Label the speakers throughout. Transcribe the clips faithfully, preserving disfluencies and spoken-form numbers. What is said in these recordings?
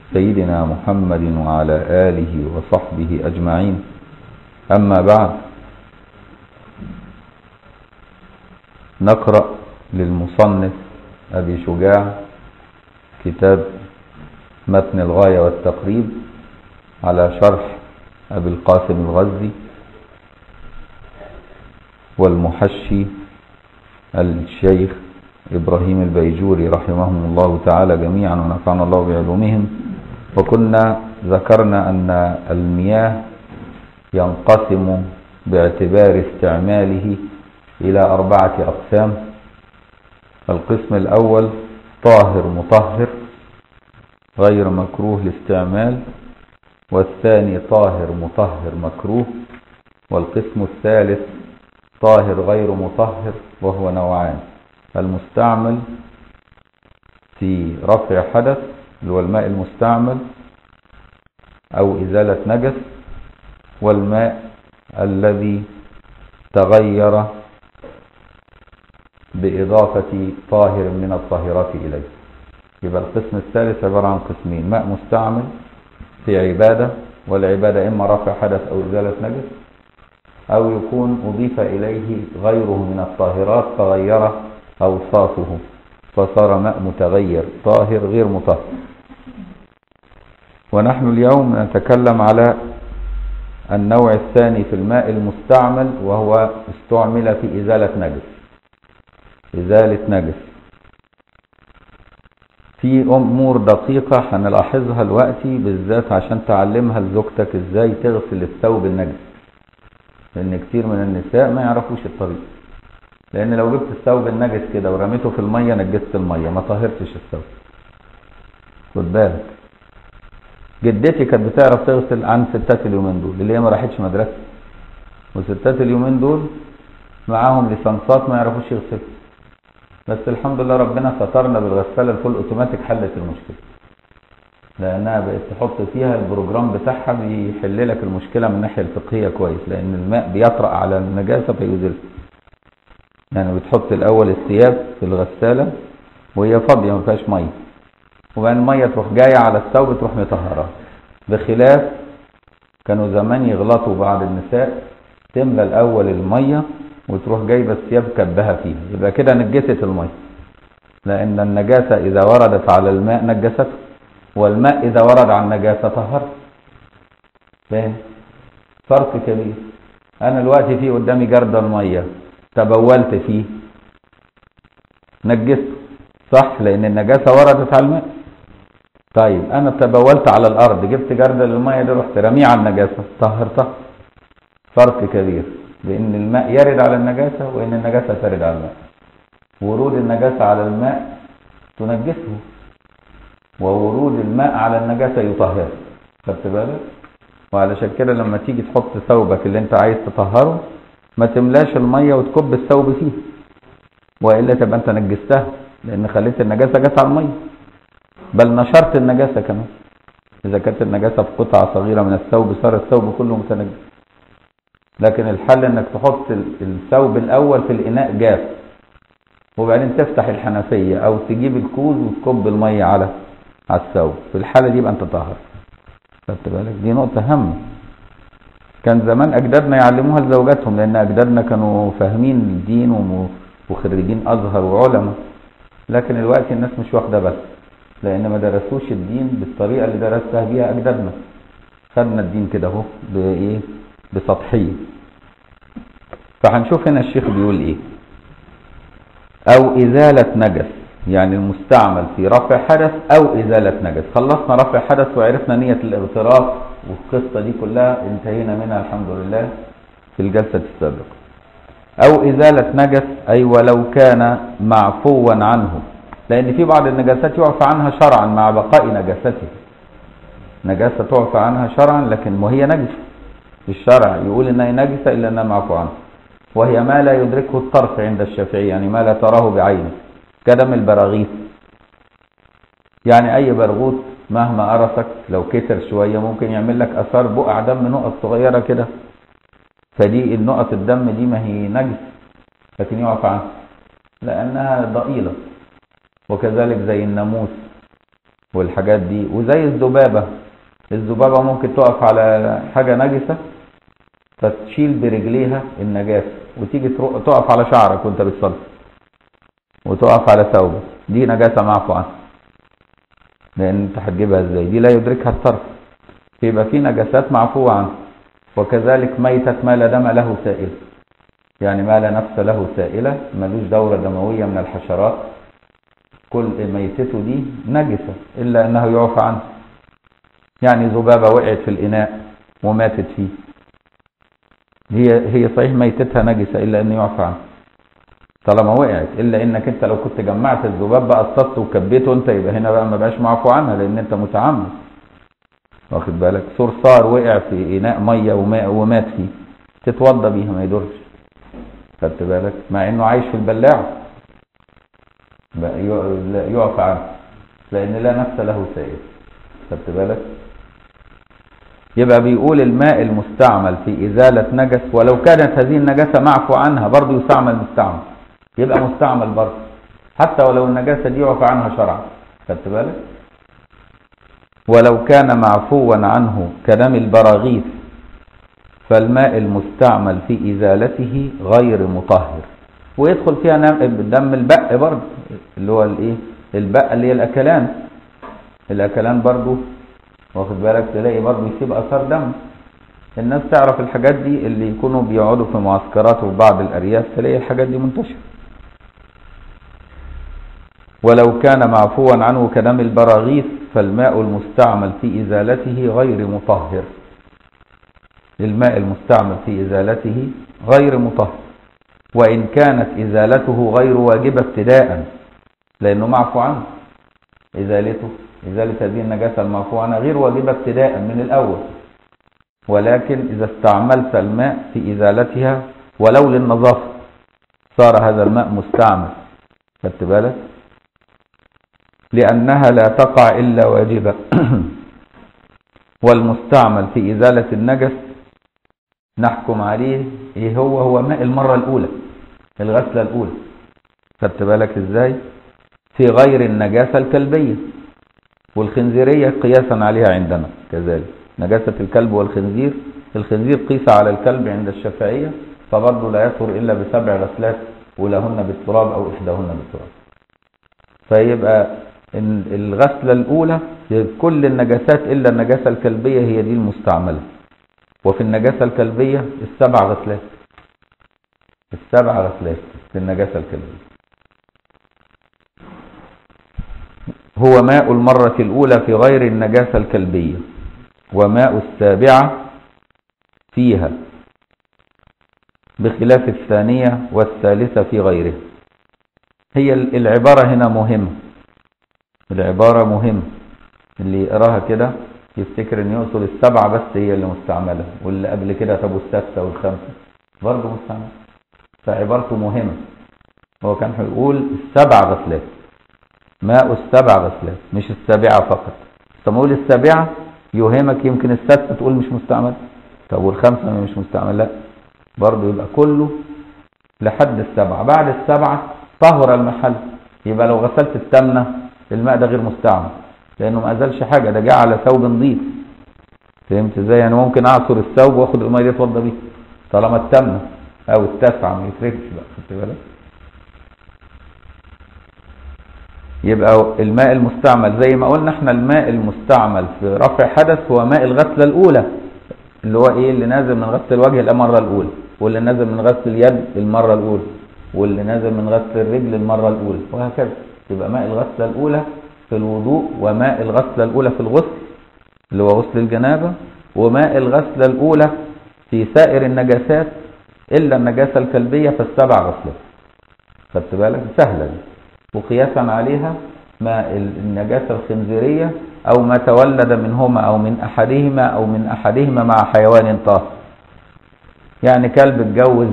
Speaker 1: سيدنا محمد وعلى آله وصحبه أجمعين. أما بعد، نقرأ للمصنف أبي شجاع كتاب متن الغاية والتقريب على شرح أبي القاسم الغزي والمحشي الشيخ إبراهيم البيجوري رحمهم الله تعالى جميعا ونفعنا الله بعلومهم. وكنا ذكرنا أن المياه ينقسم باعتبار استعماله إلى أربعة أقسام. القسم الأول طاهر مطهر غير مكروه الاستعمال، والثاني طاهر مطهر مكروه، والقسم الثالث طاهر غير مطهر وهو نوعان: المستعمل في رفع حدث اللي هو الماء المستعمل أو إزالة نجس، والماء الذي تغير بإضافة طاهر من الطاهرات إليه. يبقى القسم الثالث عبارة عن قسمين: ماء مستعمل في عبادة، والعبادة إما رفع حدث أو إزالة نجس، أو يكون أضيف إليه غيره من الطاهرات فغير أوصافه فصار ماء متغير طاهر غير مطهر. ونحن اليوم نتكلم على النوع الثاني في الماء المستعمل، وهو استعمل في إزالة نجس إزالة نجس في أمور دقيقة هنلاحظها دلوقتي بالذات عشان تعلمها لزوجتك ازاي تغسل الثوب النجس، لأن كتير من النساء ما يعرفوش الطريقة. لأن لو جبت الثوب النجس كده ورميته في المية نجست المية، ما طهرتش الثوب. خد بالك، جدتي كانت بتعرف تغسل عن ستات اليومين دول اللي هي ما راحتش مدرسة، وستات اليومين دول معاهم ليسانسات ما يعرفوش يغسلوا. بس الحمد لله ربنا سترنا بالغسالة الفول اوتوماتيك، حلت المشكلة، لأنها بقت تحط فيها البروجرام بتاعها بيحل لك المشكلة من الناحية الفقهية كويس، لأن الماء بيطرأ على النجاسة فيزيلها. يعني بتحط الأول الثياب في الغسالة وهي فاضية ما فيهاش مية، وبعدين المية تروح جاية على الثوب تروح مطهرها. بخلاف كانوا زمان يغلطوا بعض النساء تملى الأول المية وتروح جايبة الثياب كبها فيها، يبقى كده نجست المية، لأن النجاسة إذا وردت على الماء نجسته، والماء إذا ورد على النجاسة طهر. فاهم؟ فرق كبير. أنا دلوقتي في قدامي جردل مية تبولت فيه نجسته، صح؟ لأن النجاسة وردت على الماء. طيب أنا تبولت على الأرض، جبت جردل المية دي رحت رميه على النجاسة، طهرتها. فرق كبير بأن الماء يرد على النجاسة وأن النجاسة ترد على الماء. ورود النجاسة على الماء تنجسه، وورود الماء على النجاسة يطهره. خدت بالك؟ وعلشان كده لما تيجي تحط ثوبك اللي انت عايز تطهره ما تملاش المية وتكب الثوب فيه، وإلا تبقى انت نجستها، لأن خليت النجاسة جت على المية، بل نشرت النجاسة كمان. إذا كانت النجاسة في قطعة صغيرة من الثوب صار الثوب كله متنجس. لكن الحل انك تحط الثوب الأول في الإناء جاف، وبعدين تفتح الحنفية أو تجيب الكوز وتكب المية على على الثوب. في الحالة دي يبقى انت طهر. خدت بالك؟ دي نقطة هامة. كان زمان أجدادنا يعلموها لزوجاتهم، لأن أجدادنا كانوا فاهمين الدين وخريجين أزهر وعلماء. لكن الوقت الناس مش واخدة بس، لأن ما درسوش الدين بالطريقة اللي درسها بيها أجدادنا. خدنا الدين كده اهو بإيه؟ بسطحية. فهنشوف هنا الشيخ بيقول إيه: أو إزالة نجس، يعني المستعمل في رفع حدث أو إزالة نجس. خلصنا رفع حدث وعرفنا نية الاغتراف والقصة دي كلها انتهينا منها الحمد لله في الجلسة السابقة. أو إزالة نجس أي ولو كان معفوا عنه، لأن في بعض النجاسات يعفى عنها شرعا مع بقاء نجاسته. نجاسة تعفى عنها شرعا لكن وهي نجس، الشرع يقول إنها نجسة إلا أنها معفو عنها، وهي ما لا يدركه الطرف عند الشافعي، يعني ما لا تراه بعينه، كدم البراغيث. يعني أي برغوث مهما قرصك لو كتر شوية ممكن يعمل لك أثار بقع دم، نقط صغيرة كده، فدي النقط الدم دي ما هي نجس لكن يعفى عنها لأنها ضئيلة. وكذلك زي الناموس والحاجات دي. وزي الذبابة، الذبابة ممكن تقف على حاجة نجسة فتشيل برجليها النجاسة وتيجي تقف على شعرك وانت بتصلي وتقف على ثوبك، دي نجاسة معفو عنها، لان انت هتجيبها ازاي؟ دي لا يدركها الطرف، يبقى في نجاسات معفو عنها. وكذلك ميتة ما لا دم له سائل، يعني ما لا نفس له سائلة، ملوش دورة دموية من الحشرات، كل ميتته دي نجسة إلا أنه يعفى عنه. يعني ذبابة وقعت في الإناء وماتت فيه، هي هي صحيح ميتتها نجسة إلا أنه يعفى عنه طالما وقعت، إلا إنك أنت لو كنت جمعت الذباب بقى قصصته وكبيته أنت، يبقى هنا بقى ما بقاش معفو عنها لأن أنت متعمد، واخد بالك؟ صرصار وقع في إناء مية ومات فيه، تتوضى بيها ما يدورش، خدت بالك؟ مع إنه عايش في البلاعة يعفى عنه لأن لا نفس له سائل، خدت بالك؟ يبقى بيقول الماء المستعمل في إزالة نجس ولو كانت هذه النجاسة معفو عنها برضه يستعمل مستعمل، يبقى مستعمل برضه حتى ولو النجاسة دي يعفى عنها شرعا، خدت بالك؟ ولو كان معفوا عنه كدم البراغيث فالماء المستعمل في إزالته غير مطهر. ويدخل فيها دم البق برضه، اللي هو الايه؟ البق اللي هي الاكلان، الاكلان برضه واخد بالك تلاقي برضه يسيب اثار دم. الناس تعرف الحاجات دي اللي يكونوا بيقعدوا في معسكرات وفي بعض الارياف تلاقي الحاجات دي منتشره. ولو كان معفوا عنه كدم البراغيث فالماء المستعمل في ازالته غير مطهر. الماء المستعمل في ازالته غير مطهر وإن كانت إزالته غير واجبة ابتداء، لأنه معفو عنه، إزالته إزالة هذه النجاسة المعفو عنها غير واجبة ابتداء من الأول، ولكن إذا استعملت الماء في إزالتها ولو للنظافة صار هذا الماء مستعمل، خدت بالك؟ لأنها لا تقع إلا واجبة. والمستعمل في إزالة النجس نحكم عليه ايه هو هو ماء المرة الاولى، الغسلة الاولى، خدت بالك ازاي؟ في غير النجاسة الكلبية والخنزيرية قياسا عليها عندنا كذلك. نجاسة الكلب والخنزير، الخنزير قيس على الكلب عند الشافعية، فبرضه لا يطهر الا بسبع غسلات ولهن بالتراب او احداهن بالتراب. فيبقى الغسلة الاولى كل النجاسات الا النجاسة الكلبية هي دي المستعملة. وفي النجاسة الكلبية السبع غسلات، السبع غسلات في النجاسة الكلبية. هو ماء المرة الأولى في غير النجاسة الكلبية، وماء السابعة فيها بخلاف الثانية والثالثة في غيرها. هي العبارة هنا مهمة، العبارة مهمة، اللي يقراها كده يفتكر ان يوصل السبعة بس هي اللي مستعملة، واللي قبل كده طب السادسة والخامسة برضه مستعملة، فعبارته مهمة. هو كان هيقول السبع غسلات، ماء السبع غسلات مش السابعة فقط. طب اقول السابعة يوهمك يمكن السادسة تقول مش مستعمل، طب والخامسة مش مستعمل، لا برضه يبقى كله لحد السبعة. بعد السبعة طهر المحل، يبقى لو غسلت الثامنة الماء ده غير مستعمل لانه ما ازالش حاجه، ده جه على ثوب نظيف، فهمت ازاي؟ يعني ممكن اعصر الثوب واخد الميه دي اتوضى بيها طالما الثامنه او التاسعه ما يفرقش بقى، خدت بالك؟ يبقى الماء المستعمل زي ما قلنا احنا الماء المستعمل في رفع حدث هو ماء الغسله الاولى، اللي هو ايه؟ اللي نازل من غسل الوجه المره الاولى، واللي نازل من غسل اليد المره الاولى، واللي نازل من غسل الرجل المره الاولى، وهكذا. يبقى ماء الغسله الاولى في الوضوء، وماء الغسلة الأولى في الغسل اللي هو غسل الجنابة، وماء الغسلة الأولى في سائر النجاسات إلا النجاسة الكلبية فالسبع غسلات، خدت بالك؟ سهلة دي. وقياسا عليها ماء النجاسة الخنزيرية أو ما تولد منهما أو من أحدهما أو من أحدهما مع حيوان طاهر. يعني كلب اتجوز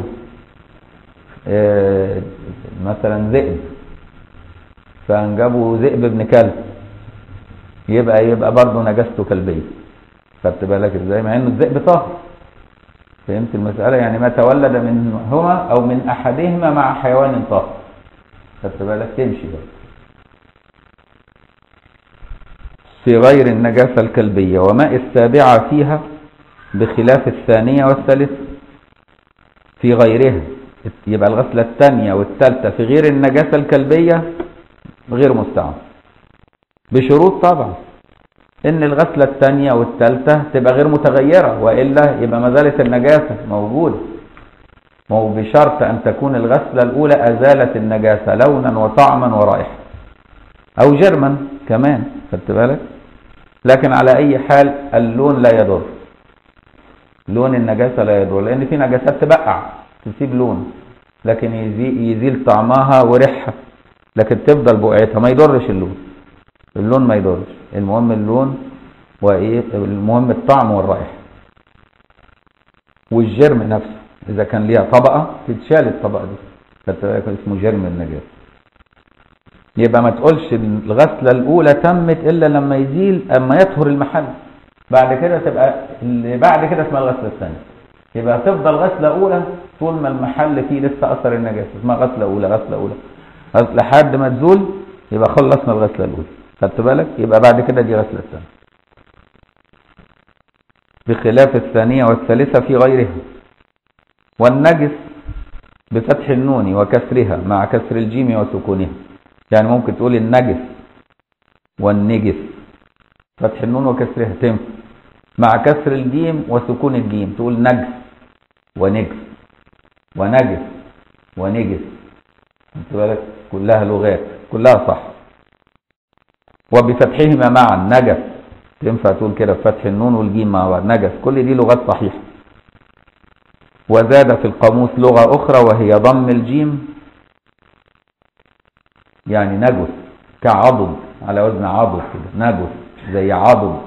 Speaker 1: اه مثلا ذئب، فانجبوا ذئب ابن كلب، يبقى يبقى برضه نجاسته كلبيه، خدت بالك ازاي؟ مع انه الذئب طاهر، فهمت المساله؟ يعني ما تولد منهما او من احدهما مع حيوان طاهر، خدت بالك؟ تمشي بقى. في غير النجاسة الكلبية، وماء السابعة فيها بخلاف الثانية والثالثة في غيرها. يبقى الغسلة الثانية والثالثة في غير النجاسة الكلبية غير مستعمل، بشروط طبعا ان الغسلة الثانية والثالثة تبقى غير متغيرة، وإلا يبقى ما زالت النجاسة موجودة. وهو بشرط ان تكون الغسلة الاولى ازالت النجاسة لونا وطعما ورائحة او جرما كمان، خدت بالك؟ لكن على اي حال اللون لا يضر، لون النجاسة لا يضر، لان في نجاسات تبقع تسيب لون لكن يزيل طعمها وريحها، لكن تفضل بقعتها، ما يضرش اللون، اللون ما يضرش، المهم اللون وايه، المهم الطعم والرائحة والجرم نفسه. اذا كان ليها طبقة تتشال الطبقة دي، خدت بالك؟ اسمه جرم النجاسة. يبقى ما تقولش الغسلة الاولى تمت الا لما يزيل اما يطهر المحل، بعد كده تبقى اللي بعد كده اسمها الغسلة الثانية. يبقى تفضل غسلة اولى طول ما المحل فيه لسه اثر النجاسة، اسمها غسلة اولى غسلة اولى لحد ما تزول، يبقى خلصنا الغسلة الاولى، خدت بالك؟ يبقى بعد كده دي غسلة الثانية بخلاف الثانية والثالثة في غيرها. والنجس بفتح النون وكسرها مع كسر الجيم وسكونها، يعني ممكن تقول النجس والنجس، فتح النون وكسرها تنفع، مع كسر الجيم وسكون الجيم تقول نجس ونجس ونجس ونجس، خدت بالك؟ كلها لغات، كلها صح. وبفتحهما معا نجس، تنفع تقول كده بفتح النون والجيم مع بعض نجس، كل دي لغات صحيحة. وزاد في القاموس لغة أخرى وهي ضم الجيم، يعني نجس كعضد، على وزن عضد كده، نجس زي عضد.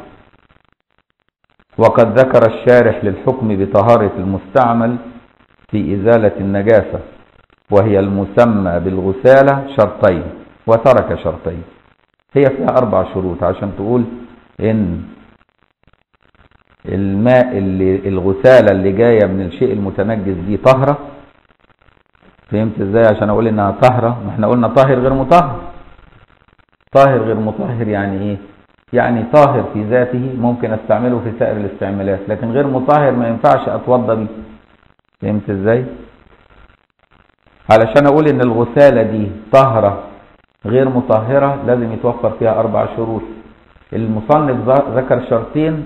Speaker 1: وقد ذكر الشارح للحكم بطهارة المستعمل في إزالة النجاسة وهي المسمى بالغسالة شرطين، وترك شرطين. هي فيها أربع شروط عشان تقول إن الماء اللي الغسالة اللي جاية من الشيء المتنجس دي طهرة. فهمت ازاي؟ عشان اقول انها طهرة، ما احنا قلنا طاهر غير مطهر. طاهر غير مطهر يعني ايه؟ يعني طاهر في ذاته ممكن استعمله في سائر الاستعمالات، لكن غير مطهر ما ينفعش اتوضى بيه. فهمت ازاي؟ علشان اقول ان الغسالة دي طهرة غير مطهرة لازم يتوفر فيها اربع شروط. المصنف ذكر شرطين،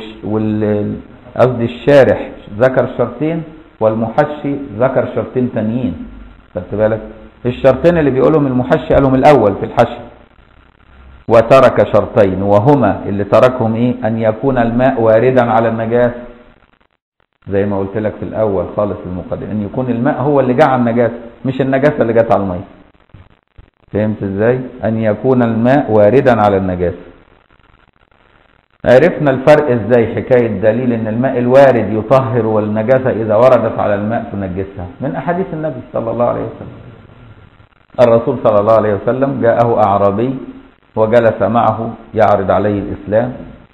Speaker 1: قصدي الشارح ذكر شرطين، والمحشي ذكر شرطين تانيين، خدت بالك؟ الشرطين اللي بيقولهم المحشي قالهم الاول في الحشي. وترك شرطين، وهما اللي تركهم ايه؟ ان يكون الماء واردا على النجاسة، زي ما قلت لك في الاول خالص المقدمة، ان يكون الماء هو اللي جاء على النجاسة مش النجاسة اللي جت على المية. فهمت ازاي؟ ان يكون الماء واردا على النجاسة. عرفنا الفرق ازاي؟ حكاية دليل ان الماء الوارد يطهر والنجاسة اذا وردت على الماء تنجسها من احاديث النبي صلى الله عليه وسلم. الرسول صلى الله عليه وسلم جاءه اعرابي وجلس معه يعرض عليه الاسلام،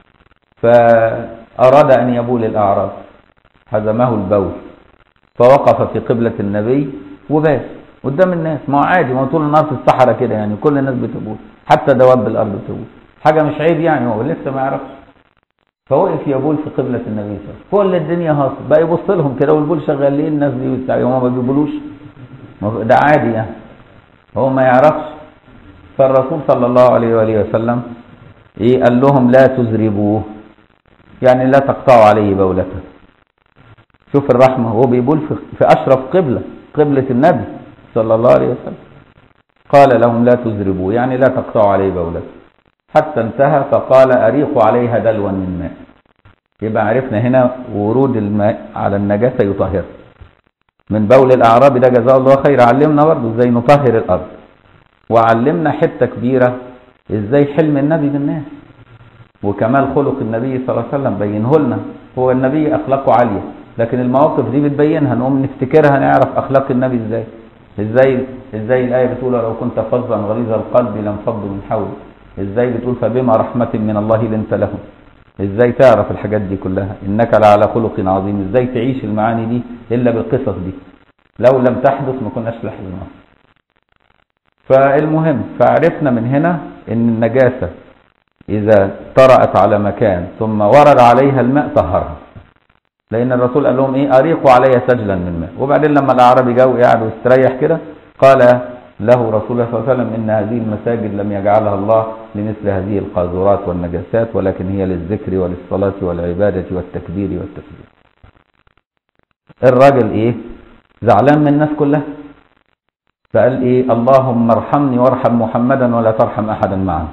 Speaker 1: فاراد ان يبول الاعراب، هزمه البول، فوقف في قبلة النبي وبال قدام الناس. ما هو عادي، ما طول النهار في الصحراء كده يعني، كل الناس بتبول، حتى دواب الارض بتبول، حاجة مش عيب يعني، هو لسه ما يعرفش. فوقف يبول في قبلة النبي صلى الله عليه وسلم، كل الدنيا هاصل بقى يبص لهم كده والبول شغال. ليه الناس دي بتاع هم ما بيبولوش؟ ده عادي يعني، هو ما يعرفش. فالرسول صلى الله عليه وآله وسلم ايه قال لهم؟ لا تزربوه، يعني لا تقطعوا عليه بولته. شوف الرحمة، هو بيبول في أشرف قبلة، قبلة النبي صلى الله عليه وسلم. قال لهم لا تزربوه، يعني لا تقطعوا عليه بولته، حتى انتهى فقال أريقوا عليها دلوا من ماء. يبقى عرفنا هنا ورود الماء على النجاسة يطهر. من بول الأعراب ده جزاه الله خير، علمنا برضه ازاي نطهر الأرض، وعلمنا حتة كبيرة ازاي حلم النبي بالناس وكمال خلق النبي صلى الله عليه وسلم، بينه لنا. هو النبي أخلاقه عالية، لكن المواقف دي بتبينها، نقوم نفتكرها نعرف أخلاق النبي ازاي. ازاي ازاي الآية بتقول لو كنت فظا غليظ القلب لانفضوا من حولك. ازاي بتقول فبما رحمة من الله لنت لهم. ازاي تعرف الحاجات دي كلها؟ انك لعلى خلق عظيم. ازاي تعيش المعاني دي الا بالقصص دي؟ لو لم تحدث ما كناش لاحظناها. فالمهم، فعرفنا من هنا ان النجاسة إذا طرأت على مكان ثم ورد عليها الماء طهرها، لأن الرسول قال لهم إيه؟ أريقوا علي سجلا من ماء. وبعدين لما الأعرابي جاء وقعد واستريح كده قال له رسول الله صلى الله عليه وسلم إن هذه المساجد لم يجعلها الله لمثل هذه القاذورات والنجاسات، ولكن هي للذكر وللصلاة والعبادة والتكبير والتسبيح. الراجل إيه؟ زعلان من الناس كلها، فقال إيه؟ اللهم ارحمني وارحم محمدا ولا ترحم أحدا معه،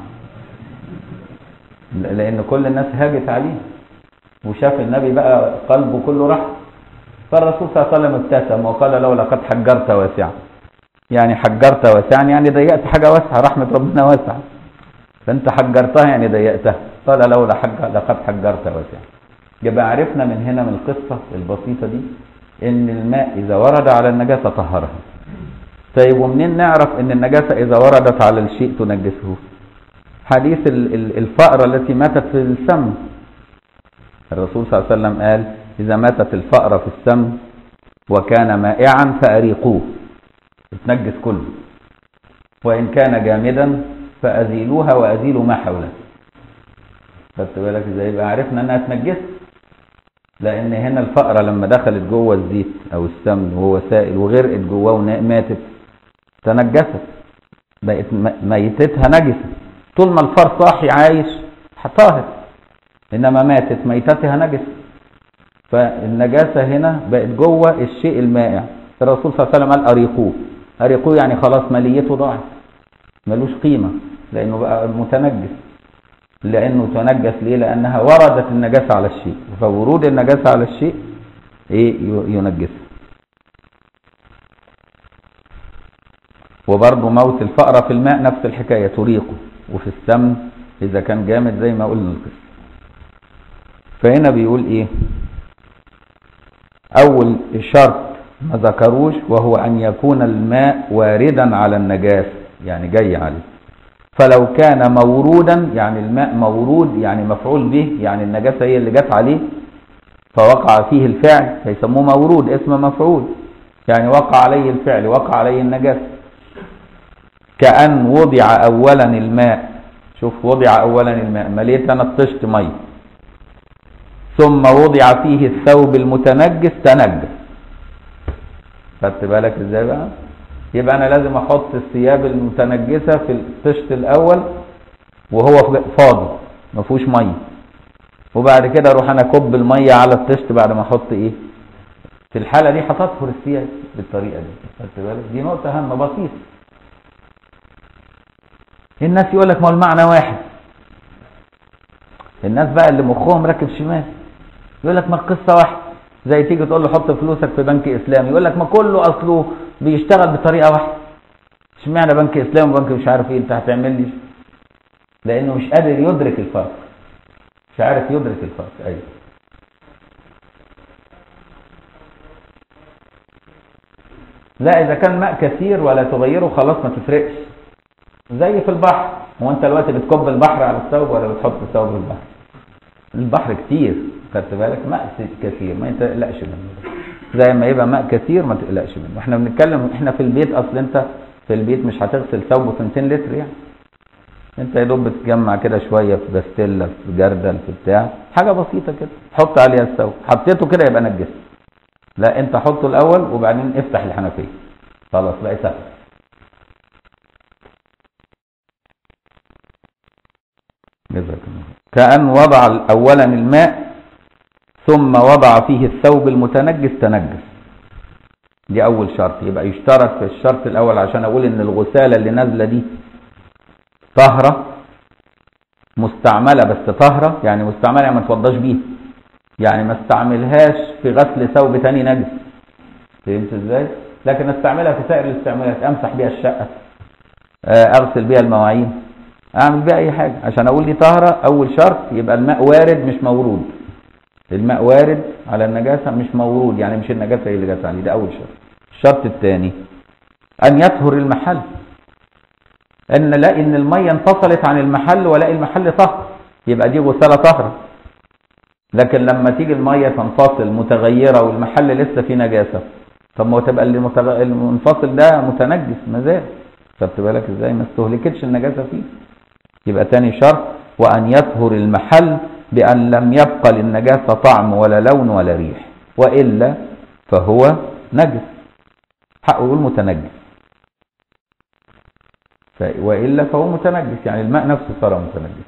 Speaker 1: لأن كل الناس هاجت عليه وشاف النبي بقى قلبه كله رحم. فالرسول صلى الله عليه وسلم ابتسم وقال له لقد حجرت واسعا، يعني حجرت واسعا يعني ضيقت حاجة واسعة، رحمة ربنا واسعة، فانت حجرتها يعني ضيقتها. قال له لقد حجرت واسعا. يبقى عرفنا من هنا من القصة البسيطة دي ان الماء اذا ورد على النجاسة طهرها. طيب ومنين نعرف ان النجاسة اذا وردت على الشيء تنجسه؟ حديث الفأرة التي ماتت في السم، الرسول صلى الله عليه وسلم قال إذا ماتت الفأرة في السم وكان مائعا فأريقوه، اتنجس كله، وإن كان جامدا فأزيلوها وأزيلوا ما حولها. خدت بالك ازاي؟ يبقى عرفنا انها اتنجست، لأن هنا الفأرة لما دخلت جوه الزيت أو السمن وهو سائل وغرقت جواه وماتت تنجست، بقت ميتتها نجسة. طول ما الفار صاحي عايش طاهر، إنما ماتت ميتتها نجسة. فالنجاسة هنا بقت جوه الشيء المائع. الرسول صلى الله عليه وسلم قال أريقوه، أريقوه يعني خلاص ماليته ضاعت، ملوش قيمة لأنه بقى متنجس. لأنه تنجس ليه؟ لأنها وردت النجاسة على الشيء، فورود النجاسة على الشيء إيه؟ ينجسه. وبرضه موت الفأرة في الماء نفس الحكاية، تريقه، وفي السمن إذا كان جامد زي ما قلنا القصة. فهنا بيقول إيه؟ أول شرط ما ذكروش وهو أن يكون الماء واردا على النجاسة، يعني جاي عليه. فلو كان مورودا يعني الماء مورود يعني مفعول به، يعني النجاسة هي اللي جت عليه فوقع فيه الفعل فيسموه مورود، اسم مفعول، يعني وقع عليه الفعل، وقع عليه النجاسة. كأن وضع أولا الماء، شوف وضع أولا الماء، مليت أنا الطشت مي ثم وضع فيه الثوب المتنجس تنجس. خدت بالك ازاي بقى؟ يبقى انا لازم احط الثياب المتنجسه في الطشت الاول وهو فاضي ما فيهوش ميه، وبعد كده اروح انا اكب الميه على الطشت بعد ما احط ايه. في الحاله دي هتطهر الثياب بالطريقه دي. خدت بالك؟ دي نقطه هامه بسيطه. الناس يقول لك ما المعنى واحد، الناس بقى اللي مخهم راكب شمال يقول لك ما القصه واحده. زي تيجي تقول له حط فلوسك في بنك اسلامي يقول لك ما كله اصله بيشتغل بطريقه واحده، اشمعنى بنك اسلامي وبنك مش عارف ايه؟ انت هتعمل لي؟ لانه مش قادر يدرك الفرق، مش عارف يدرك الفرق. ايوه لا، اذا كان ماء كثير ولا تغيره خلاص ما تفرقش. زي في البحر، هو انت دلوقتي بتكب البحر على الثوب ولا بتحط الثوب في البحر؟ البحر كتير، خدت بالك؟ ماء كثير ما تقلقش منه، زي ما يبقى ماء كثير ما تقلقش منه. احنا بنتكلم احنا في البيت، اصل انت في البيت مش هتغسل ثوب مئتين لتر يعني، انت يا دوب بتجمع كده شويه في باستيلا في جردل في بتاع حاجه بسيطه كده حط عليها الثوب، حطيته كده يبقى نجس. لا انت حطه الاول وبعدين افتح الحنفيه خلاص بقى سهل. جزاك الله. كأن وضع اولا الماء ثم وضع فيه الثوب المتنجس تنجس. دي اول شرط. يبقى يشترط في الشرط الاول عشان اقول ان الغسالة اللي نازلة دي طهرة مستعملة، بس طهرة يعني مستعملة يعني ما تفضاش بيها، يعني ما استعملهاش في غسل ثوب تاني نجس. فهمت ازاي؟ لكن استعملها في سائر الاستعمالات، امسح بيها الشقة، اغسل بيها المواعين، اعمل بيها اي حاجة. عشان اقول دي طهرة اول شرط يبقى الماء وارد مش مورود. الماء وارد على النجاسة مش مورود، يعني مش النجاسة هي اللي جت عليه. ده اول شرط. الشرط الثاني ان يطهر المحل، ان لا ان المية انفصلت عن المحل ولا المحل طهر، يبقى دي غسالة طهرة. لكن لما تيجي المية تنفصل متغيرة والمحل لسه فيه نجاسة، طب ما تبقى المنفصل ده متنجس مازال. خدت بالك ازاي؟ ما استهلكتش النجاسة فيه. يبقى تاني شرط وأن يطهر المحل بأن لم يبقى للنجاسة طعم ولا لون ولا ريح، وإلا فهو نجس، حقه يقول متنجس، وإلا فهو متنجس، يعني الماء نفسه صار متنجس.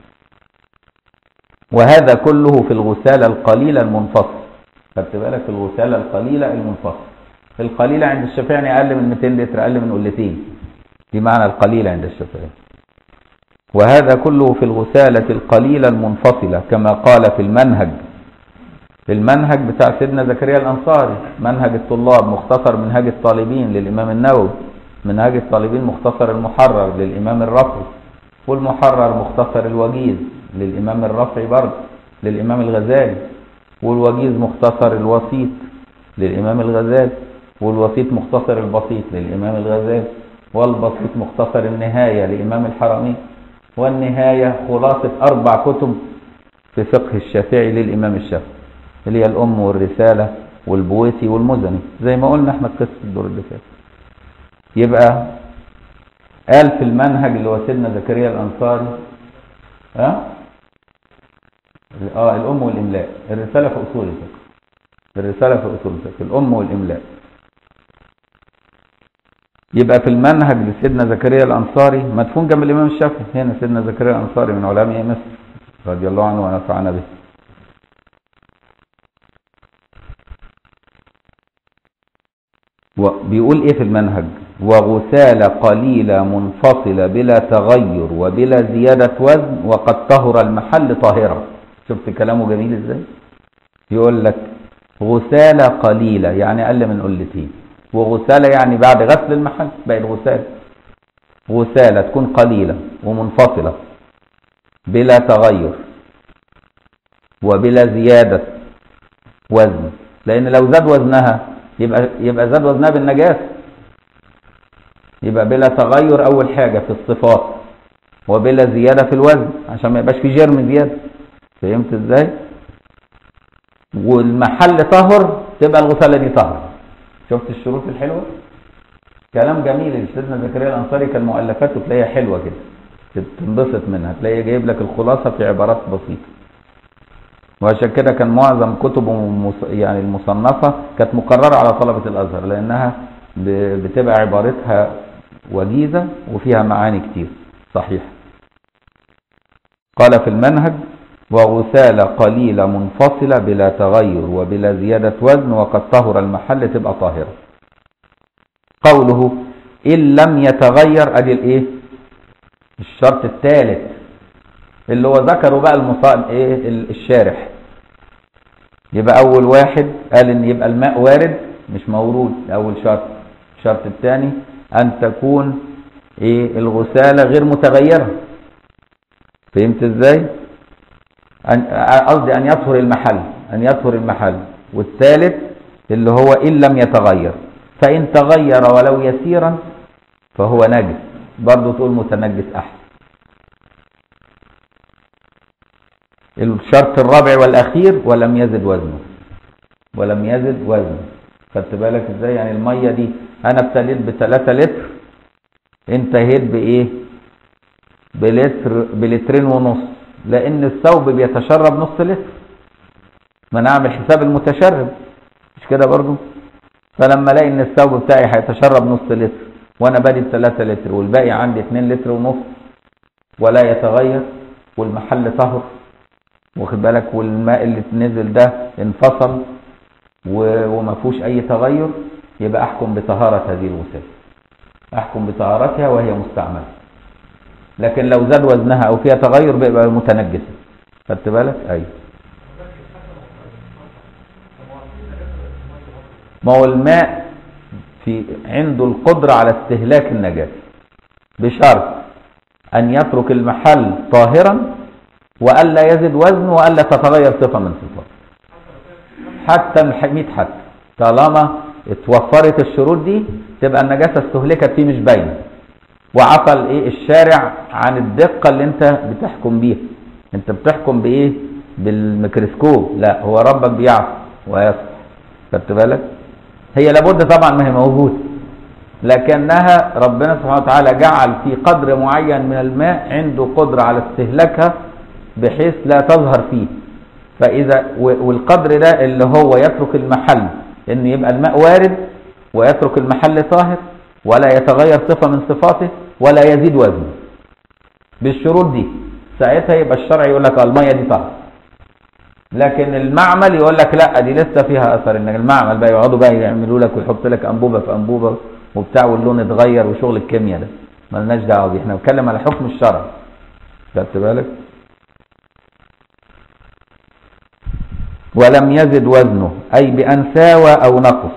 Speaker 1: وهذا كله في الغسالة القليلة المنفصل، خدت بالك، في الغسالة القليلة المنفصل. القليلة عند الشافعي أقل من مئتين لتر، أقل من قلتين، دي معنى القليلة عند الشافعي. وهذا كله في الغسالة القليلة المنفصلة، كما قال في المنهج، في المنهج بتاع سيدنا زكريا الأنصاري، منهج الطلاب، مختصر منهج الطالبين للإمام النووي، منهج الطالبين مختصر المحرر للإمام الرفعي، والمحرر مختصر الوجيز للإمام الرفعي برضه للإمام الغزالي، والوجيز مختصر الوسيط للإمام الغزالي، والوسيط مختصر البسيط للإمام الغزالي، والبسيط مختصر النهاية لإمام الحرمين، والنهاية خلاصة أربع كتب في فقه الشافعي للإمام الشافعي، اللي هي الأم والرسالة والبويتي والمزني، زي ما قلنا احنا قصة الدور اللي فات. يبقى قال في المنهج اللي هو سيدنا زكريا الأنصاري ها اه الأم والإملاء، الرسالة في أصول الفقه، الرسالة في أصول الفقه، الأم والإملاء. يبقى في المنهج لسيدنا زكريا الأنصاري مدفون جنب الإمام الشافعي، هنا سيدنا زكريا الأنصاري من علماء مصر رضي الله عنه ونفعنا به. وبيقول ايه في المنهج؟ وغسالة قليلة منفصلة بلا تغير وبلا زيادة وزن وقد طهر المحل طاهرة. شفت كلامه جميل ازاي؟ يقول لك غسالة قليلة يعني اقل من قلتين، وغسالة يعني بعد غسل المحل بقت غسالة. غسالة تكون قليلة ومنفصلة بلا تغير وبلا زيادة وزن، لان لو زاد وزنها يبقى يبقى زاد وزنها بالنجاسة، يبقى بلا تغير اول حاجة في الصفات وبلا زيادة في الوزن عشان ما يبقاش في جرم زيادة. فهمت ازاي؟ والمحل طهر تبقى الغسالة دي طهر. شفت الشروط الحلوة؟ كلام جميل. سيدنا زكريا الأنصاري كان مؤلفاته تلاقيها حلوة كده تنبسط منها، تلاقيه جايب لك الخلاصة في عبارات بسيطة، وعشان كده كان معظم كتبه يعني المصنفة كانت مقررة على طلبة الأزهر، لأنها بتبقى عبارتها وجيزة وفيها معاني كتير صحيح. قال في المنهج وغسالة قليلة منفصلة بلا تغير وبلا زيادة وزن وقد طهر المحل تبقى طاهرة. قوله إن لم يتغير أدي الإيه؟ الشرط الثالث اللي هو ذكره بقى المصاب إيه الشارح. يبقى أول واحد قال إن يبقى الماء وارد مش مورود، أول شرط. الشرط الثاني أن تكون إيه الغسالة غير متغيرة. فهمت إزاي؟ قصدي أن يطهر المحل، أن يطهر المحل. والثالث اللي هو إن لم يتغير، فإن تغير ولو يسيرا فهو نجس، برضه تقول متنجس أحسن. الشرط الرابع والأخير ولم يزد وزنه، ولم يزد وزنه. خدت بالك إزاي؟ يعني المية دي أنا ابتليت بثلاثة لتر، انتهيت بإيه؟ بلتر بلترين ونص، لأن الثوب بيتشرب نص لتر، ما نعمل حساب المتشرب مش كده برضو؟ فلما الاقي ان الثوب بتاعي هيتشرب نص لتر وانا بادي بثلاثة لتر والباقي عندي اتنين لتر ونص ولا يتغير والمحل طهر، واخد بالك، والماء اللي نزل ده انفصل وما فيهوش اي تغير، يبقى احكم بطهارة هذه الغسالة، احكم بطهارتها وهي مستعملة. لكن لو زاد وزنها او فيها تغير بيبقى متنجسة. خدت بالك؟ ايوه. ما هو الماء في عنده القدرة على استهلاك النجاسة بشرط أن يترك المحل طاهرا وألا يزد وزنه وألا تتغير صفة من صفاته. حتى مية حتى طالما اتوفرت الشروط دي تبقى النجاسة استهلكت فيه مش باينة، وعقل ايه الشارع عن الدقة اللي انت بتحكم بيها. انت بتحكم بايه؟ بالميكروسكوب، لا هو ربك بيعصي ويصف. خدت بالك؟ هي لابد طبعا ما هي موجودة، لكنها ربنا سبحانه وتعالى جعل في قدر معين من الماء عنده قدرة على استهلاكها بحيث لا تظهر فيه. فإذا والقدر ده اللي هو يترك المحل إن يبقى الماء وارد ويترك المحل طاهر ولا يتغير صفة من صفاته ولا يزيد وزنه بالشروط دي، ساعتها يبقى الشرع يقول لك المية دي طاهرة. لكن المعمل يقول لك لا دي لسه فيها أثر، إن المعمل بقى يقعدوا بقى يعملوا لك ويحط لك أنبوبة في أنبوبة وبتاع واللون اتغير وشغل الكيمياء ده مالناش دعوة بيه، احنا بنتكلم على حكم الشرع. خدت بالك؟ ولم يزد وزنه أي بأن ساوى أو نقص.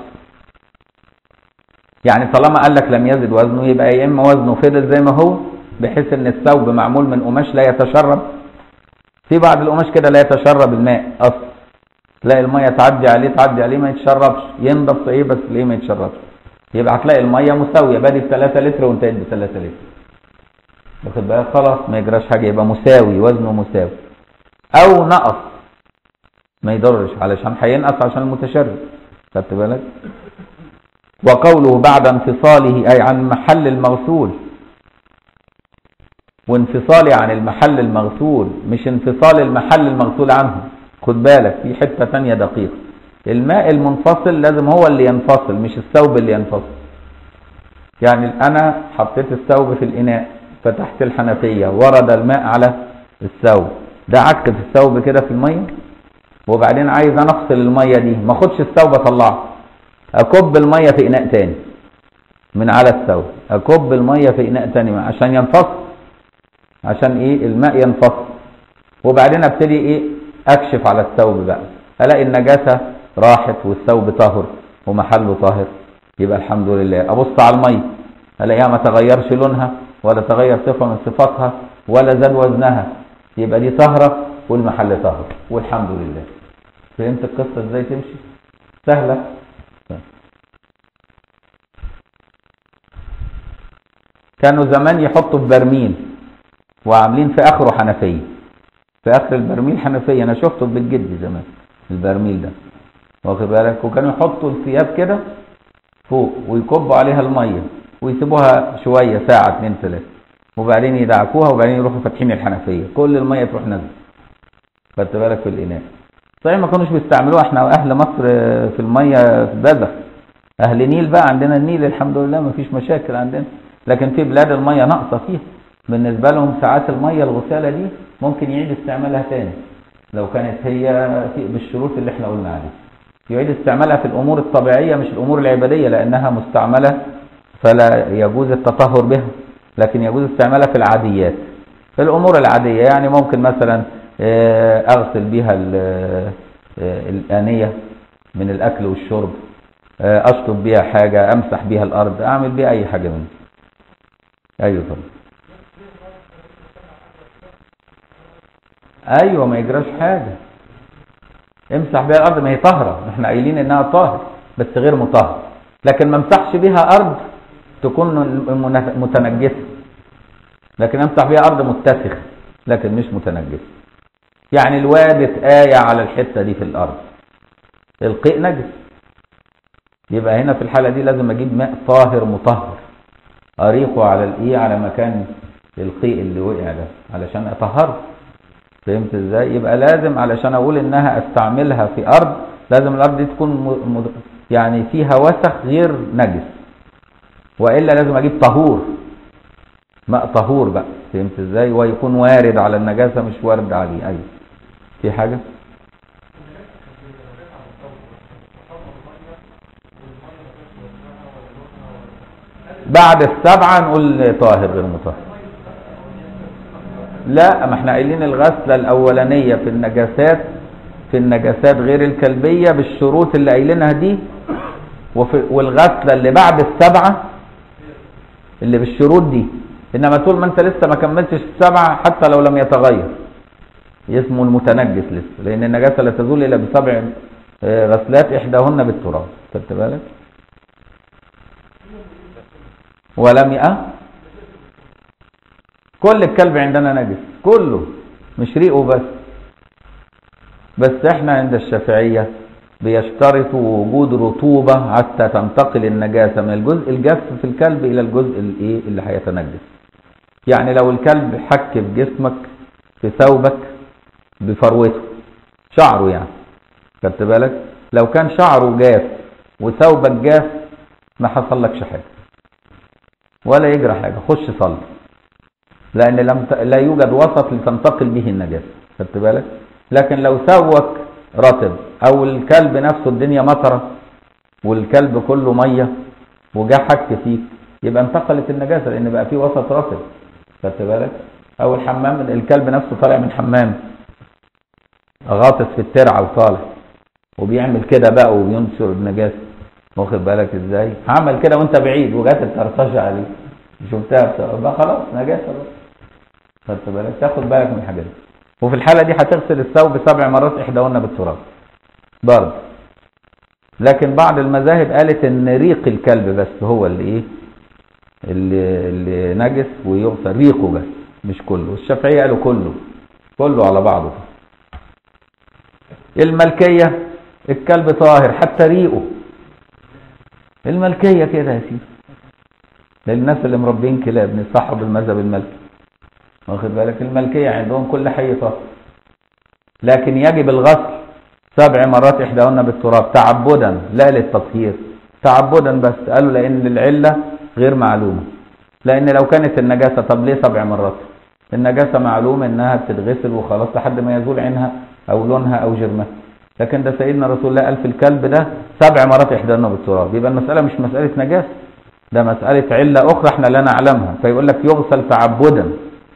Speaker 1: يعني طالما قال لك لم يزد وزنه يبقى يا إما وزنه فضل زي ما هو بحيث إن الثوب معمول من قماش لا يتشرب. في بعض القماش كده لا يتشرب الماء أصلا، تلاقي المية تعدي عليه تعدي عليه ما يتشربش، ينضف إيه بس ليه ما يتشربش. يبقى هتلاقي المية مساوية، بادئ ب ثلاثة لتر وانتهت ب ثلاثة لتر. واخد بالك؟ خلاص ما يجراش حاجة، يبقى مساوي، وزنه مساوي. أو نقص ما يضرش علشان هينقص عشان المتشرب. خدت بالك؟ وقوله بعد انفصاله أي عن محل المغسول، وانفصالي عن المحل المغسول مش انفصال المحل المغسول عنه. خد بالك في حتة ثانية دقيقة، الماء المنفصل لازم هو اللي ينفصل مش الثوب اللي ينفصل. يعني أنا حطيت الثوب في الإناء، فتحت الحنفية ورد الماء على الثوب، ده عك في الثوب كده في المية، وبعدين عايز أنا أغسل المية دي ما أخدش الثوب أطلعه، أكب المية في إناء تاني من على الثوب، أكب المية في إناء تاني عشان ينفصل، عشان إيه الماء ينفصل. وبعدين أبتدي إيه أكشف على الثوب بقى، ألاقي النجاسة راحت والثوب طاهر ومحله طاهر، يبقى الحمد لله. أبص على المية ألاقيها ما تغيرش لونها ولا تغير صفة من صفاتها ولا زاد وزنها، يبقى دي طاهرة والمحل طاهر والحمد لله. فهمت القصة ازاي تمشي؟ سهلة. كانوا زمان يحطوا في برميل وعاملين في اخره حنفية، في اخر البرميل حنفية، انا شفته بالجد زمان البرميل ده، واخد بالك؟ وكانوا يحطوا الثياب كده فوق ويكبوا عليها المية ويسيبوها شوية ساعة اتنين ثلاثة وبعدين يدعكوها وبعدين يروحوا فاتحين الحنفية كل المية تروح نازلة. خدت بالك؟ في الإناء. صحيح ما كانوش بيستعملوها، احنا واهل مصر في المية في بذخ، اهل نيل بقى، عندنا النيل الحمد لله ما فيش مشاكل عندنا، لكن في بلاد المية ناقصة فيها، بالنسبة لهم ساعات المية الغسالة دي ممكن يعيد استعمالها تاني لو كانت هي بالشروط اللي احنا قلنا عليها، يعيد استعمالها في الامور الطبيعية مش الامور العبادية لانها مستعملة فلا يجوز التطهر بها، لكن يجوز استعمالها في العاديات، في الامور العادية. يعني ممكن مثلا اغسل بها الآنية من الاكل والشرب، اشطب بها حاجة، امسح بها الارض، اعمل بها اي حاجة منها. ايوه طبعا. ايوه ما يجراش حاجة، امسح بها الارض، ما هي طاهرة، احنا قايلين انها طاهر بس غير مطهر، لكن ما امسحش بها ارض تكون متنجسة، لكن امسح بها ارض متسخ لكن مش متنجسة. يعني الوادت آية على الحتة دي في الارض، القيء نجس، يبقى هنا في الحالة دي لازم اجيب ماء طاهر مطهر اريقه على الايه على مكان القيء اللي وقع ده علشان اطهره. فهمت ازاي؟ يبقى لازم علشان اقول انها استعملها في ارض لازم الارض دي تكون م... يعني فيها وسخ غير نجس، والا لازم اجيب طهور، ماء طهور بقى. فهمت ازاي؟ ويكون وارد على النجاسة مش وارد عليه. ايوه في حاجة بعد السبعة نقول طاهر غير مطهر. لا ما احنا قايلين الغسلة الاولانية في النجاسات في النجاسات غير الكلبية بالشروط اللي قايلينها دي، والغسلة اللي بعد السبعة اللي بالشروط دي، انما طول ما انت لسه ما كملتش السبعة حتى لو لم يتغير اسمه المتنجس لسه، لان النجاسة لا تزول الا بسبع غسلات احداهن بالتراب. خدت بالك؟ ولم يأ كل الكلب عندنا نجس كله مش ريقه بس، بس احنا عند الشافعية بيشترطوا وجود رطوبة حتى تنتقل النجاسة من الجزء الجاف في الكلب الى الجزء الايه اللي هيتنجس. يعني لو الكلب حك في جسمك في ثوبك بفروته، شعره يعني، خدت بالك؟ لو كان شعره جاف وثوبك جاف ما حصل لكش حاجه ولا يجرى حاجه، خش صلي، لان لم ت... لا يوجد وسط لتنتقل به النجاسه، خدت بالك؟ لكن لو ثوبك رطب او الكلب نفسه الدنيا مطره والكلب كله ميه وجا حك فيك، يبقى انتقلت النجاسه لان بقى في وسط رطب، خدت بالك؟ او الحمام الكلب نفسه طالع من حمام غاطس في الترعه وطالع وبيعمل كده بقى وبينشر النجاسه، واخد بالك ازاي؟ عمل كده وانت بعيد وجات الطرطشه عليه شفتها بقى خلاص نجاسه بقى، خدت بالك؟ تاخد بالك من الحاجات دي. وفي الحاله دي هتغسل الثوب سبع مرات احداهن بالتراب برضه. لكن بعض المذاهب قالت ان ريق الكلب بس هو اللي ايه اللي, اللي نجس ويغسل ريقه بس مش كله، والشافعيه قالوا كله كله على بعضه. الملكيه الكلب طاهر حتى ريقه، الملكيه كده يا سيدي للناس اللي مربين كلاب نصحوا بالمذهب الملكي، واخد بالك؟ الملكيه عندهم كل حي طاهر، لكن يجب الغسل سبع مرات احداهن بالتراب تعبدا لا للتطهير، تعبدا بس. قالوا لان العله غير معلومه، لان لو كانت النجاسه طب ليه سبع مرات؟ النجاسه معلوم انها بتتغسل وخلاص لحد ما يزول عينها او لونها او جرمها، لكن ده سيدنا رسول الله قال في الكلب ده سبع مرات احداهن بالتراب، يبقى المساله مش مساله نجاسه، ده مساله عله اخرى احنا لا نعلمها، فيقول لك يغسل تعبدا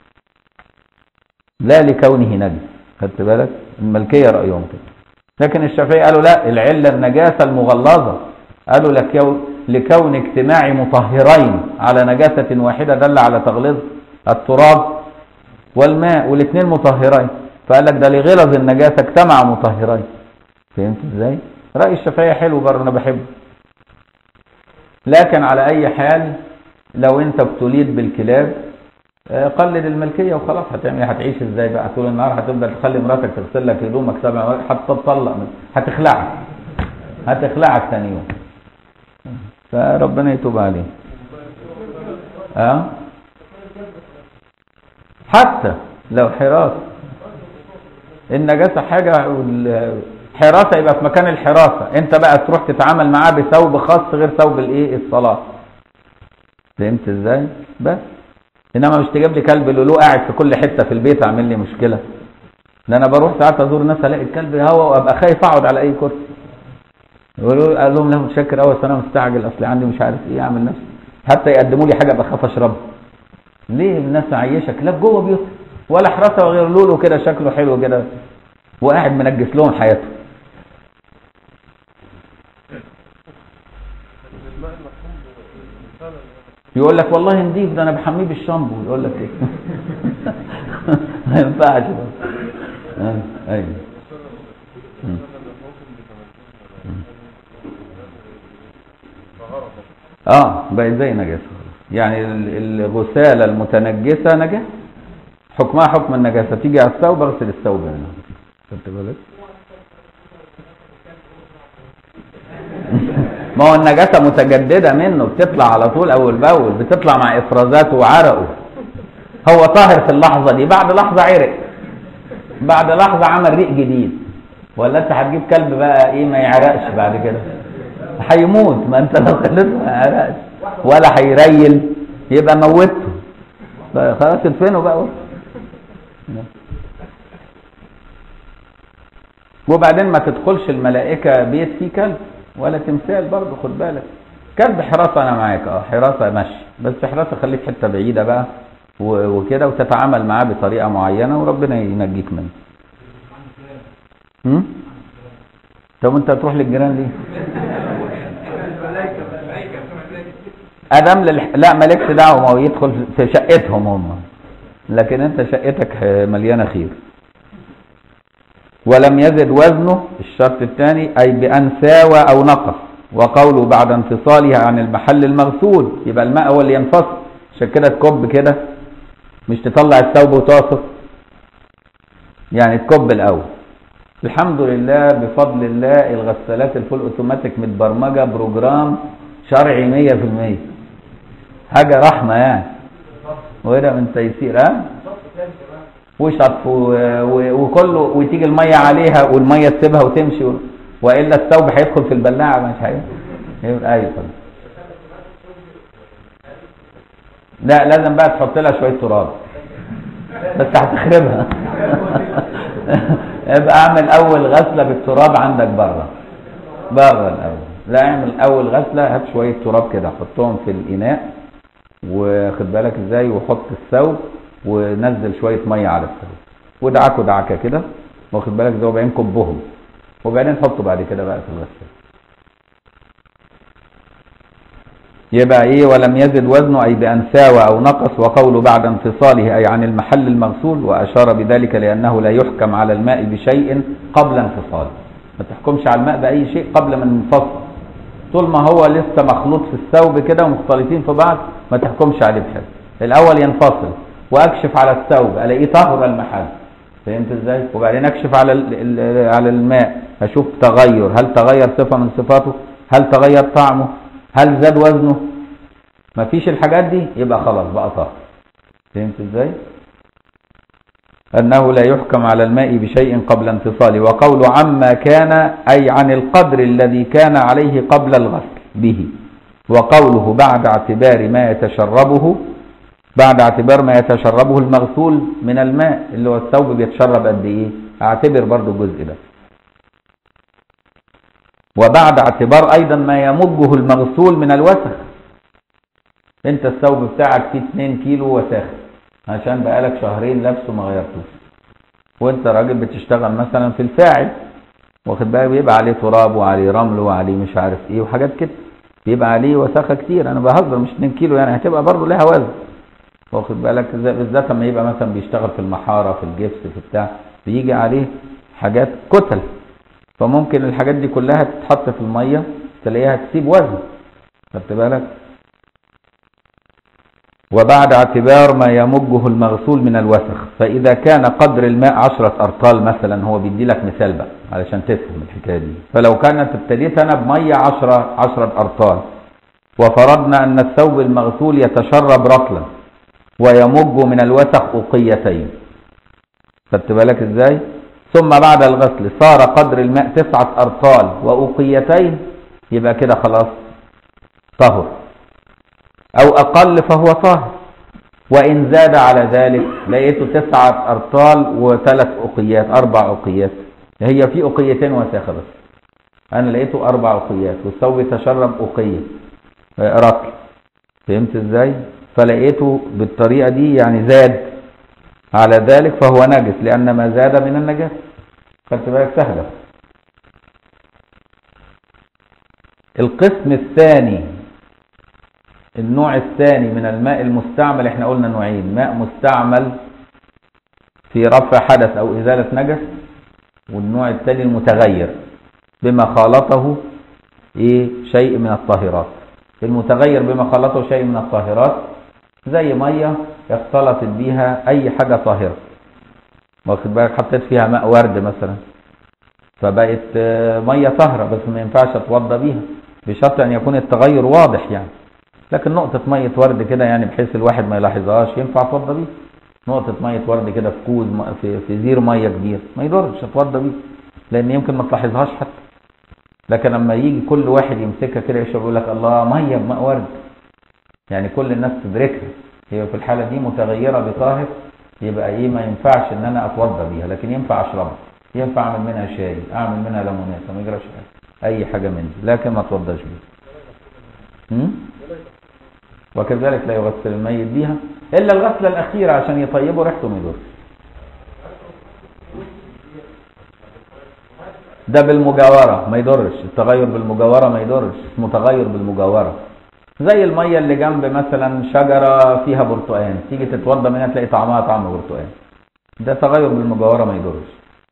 Speaker 1: لا لكونه نجس، خدت بالك؟ الملكيه رايهم كده. لكن الشافعيه قالوا لا، العله النجاسه المغلظه، قالوا لك لكون اجتماع مطهرين على نجاسه واحده دل على تغليظ التراب والماء والاثنين مطهرين، فقال لك ده لغلظ النجاسه اجتمع مطهرين، فهمت ازاي؟ راي الشافعيه حلو برضه انا بحبه. لكن على اي حال لو انت ابتليت بالكلاب قلد الملكيه وخلاص، هتعمل هتعيش ازاي بقى طول النهار؟ هتفضل تخلي مراتك تغسل لك هدومك سبع مرات حتى تطلق، هتخلعك هتخلعك ثاني يوم، فربنا يتوب عليه. اه حتى لو حراسه، النجاسه حاجه والحراسه يبقى في مكان الحراسه، انت بقى تروح تتعامل معاه بثوب خاص غير ثوب الايه الصلاه، فهمت ازاي؟ بس انما مش تجيب لي كلب لولو قاعد في كل حته في البيت عامل لي مشكله، ده انا بروح ساعات ازور ناس الاقي الكلب هوا وابقى خايف اقعد على اي كرسي، يقولوا قال لهم لا متشكر قوي انا مستعجل اصل عندي مش عارف ايه اعمل نفسي، حتى يقدموا لي حاجه بخاف اشربها. ليه الناس عايشه كلاب جوه بيوتها ولا حراسه وغير لولو كده شكله حلو كده وقاعد منجس لهم حياته. يقول لك والله نضيف ده انا بحميه بالشامبو، يقول لك ايه ما ينفعش ده. ايوه اه بقت زي نجاسه، يعني الغساله المتنجسه نجاسه حكمها حكم النجاسه، تيجي على الثوب اغسل الثوب منها، خدت بالك؟ ما هو النجاسه متجدده منه بتطلع على طول اول باول، بتطلع مع افرازاته وعرقه، هو طاهر في اللحظه دي، بعد لحظه عرق، بعد لحظه عمل ريق جديد، ولا انت هتجيب كلب بقى ايه ما يعرقش بعد كده؟ هيموت، ما انت لو خليته ما يعرقش ولا هيريل يبقى موته، خلاص ادفنه بقى. وبعدين ما تدخلش الملائكه بيت فيه كلب ولا تمثال برضه، خد بالك. كلب حراسه انا معاك، اه حراسه ماشي، بس حراسه خليك حته بعيده بقى وكده وتتعامل معاه بطريقه معينه وربنا ينجيك منه. امم طب انت هتروح للجيران ليه؟ ادم للح... لا مالكش دعوه، ما هو يدخل في شقتهم هم، لكن انت شقتك مليانه خير. ولم يزد وزنه الشرط الثاني اي بان ساوى او نقص، وقوله بعد انفصاله عن المحل المغسول، يبقى الماء هو اللي ينفصل، عشان كده تكب كده مش تطلع الثوب وتعصر، يعني تكب الاول. الحمد لله بفضل الله الغسالات الفول اوتوماتيك متبرمجه بروجرام شرعي مية في المية، حاجه رحمه يعني، وهنا من تيسير. ها وشطف وكله، وتيجي الميه عليها والميه تسيبها وتمشي، والا الثوب هيدخل في البلاعه مش هيبقى. ايوه لا لازم بقى تحط لها شويه تراب بس هتخربها. ابقى اعمل اول غسله بالتراب عندك بره بره الاول. لا اعمل اول غسله، هات شويه تراب كده حطهم في الاناء واخد بالك ازاي، وحط الثوب ونزل شويه ميه على الثوب ودعكوا دعكه كده واخد بالك ازاي، وبعدين كبهم وبعدين حطه بعد كده بقى في الغساله. يبقى ايه؟ ولم يزد وزنه اي بان ساوى او نقص. وقوله بعد انفصاله اي عن المحل المغسول، واشار بذلك لانه لا يحكم على الماء بشيء قبل انفصاله. ما تحكمش على الماء باي شيء قبل ما ينفصل، طول ما هو لسه مخلوط في الثوب كده ومختلطين في بعض ما تحكمش عليه بحاجه. الاول ينفصل واكشف على الثوب الاقيه طهر المحل، فهمت ازاي؟ وبعدين اكشف على على الماء اشوف تغير، هل تغير صفه من صفاته، هل تغير طعمه، هل زاد وزنه. مفيش الحاجات دي يبقى خلاص بقى طهر، فهمت ازاي؟ انه لا يحكم على الماء بشيء قبل انفصاله. وقول عما كان اي عن القدر الذي كان عليه قبل الغسل به. وقوله بعد اعتبار ما يتشربه، بعد اعتبار ما يتشربه المغسول من الماء، اللي هو الثوب بيتشرب قد ايه، اعتبر برضو الجزء ده. وبعد اعتبار ايضا ما يمجه المغسول من الوسخ. انت الثوب بتاعك فيه اتنين كيلو وساخ عشان بقالك شهرين لابسه ما غيرتوش، وانت راجل بتشتغل مثلا في الفاعل واخد بالك، بيبقى عليه تراب وعليه رمل وعليه مش عارف ايه وحاجات كده، بيبقى عليه وساخه كتير. انا بهزر، مش اتنين كيلو يعني، هتبقى برضه لها وزن واخد بالك، بالذات لما يبقى مثلا بيشتغل في المحاره في الجبس في بتاع، بيجي عليه حاجات كتل، فممكن الحاجات دي كلها تتحط في الميه تلاقيها تسيب وزن، خدت بالك. وبعد اعتبار ما يمجه المغسول من الوسخ، فإذا كان قدر الماء عشرة أرطال مثلا، هو بيدي لك مثال بقى علشان تفهم الحكاية دي. فلو كانت ابتديت أنا بمية عشرة عشرة أرطال، وفرضنا أن الثوب المغسول يتشرب رطلا ويمج من الوسخ أقيتين، خدت بالك إزاي؟ ثم بعد الغسل صار قدر الماء تسعة أرطال وأقيتين، يبقى كده خلاص طهر، أو أقل فهو طاهر. وإن زاد على ذلك لقيته تسعة أرطال وثلاث أقيات، أربع أقيات، هي في أقيتين وساخة بس، أنا لقيته أربع أقيات والثوب يتشرب أقية رطل، فهمت إزاي؟ فلقيته بالطريقة دي يعني زاد على ذلك فهو نجس، لأن ما زاد من النجاسة، خدت بالك؟ سهلة. القسم الثاني، النوع الثاني من الماء المستعمل، احنا قلنا نوعين، ماء مستعمل في رفع حدث او ازالة نجس، والنوع الثاني المتغير بما خالطه ايه شيء من الطاهرات. المتغير بما خالطه شيء من الطاهرات زي ميه اختلطت بيها اي حاجة طاهرة، واخد بالك، حطيت فيها ماء ورد مثلا فبقت ميه طاهرة، بس ما ينفعش اتوضى بيها بشرط ان يكون التغير واضح يعني. لكن نقطة مية ورد كده يعني بحيث الواحد ما يلاحظهاش ينفع اتوضى بيه. نقطة مية ورد كده في كوز في, في زير مية كبير ما يضرش اتوضى بيه، لان يمكن ما تلاحظهاش حتى. لكن لما يجي كل واحد يمسكها كده يشرب يقول لك الله مية بماء ورد، يعني كل الناس تدركها، هي في الحالة دي متغيرة بطاهر، يبقى ايه ما ينفعش ان انا اتوضى بيها، لكن ينفع اشربها، ينفع اعمل منها شاي، اعمل منها ليمونات، ما يجراش اي حاجة من دي، لكن ما اتوضاش بيها. وكذلك لا يغسل الميت بيها الا الغسله الاخيره عشان يطيبوا ريحته ما يضرش. ده بالمجاوره ما يضرش، التغير بالمجاوره ما يضرش، متغير بالمجاوره زي الميه اللي جنب مثلا شجره فيها برتقان، تيجي تتوضى منها تلاقي طعمها طعم برتقان، ده تغير بالمجاوره ما يضرش.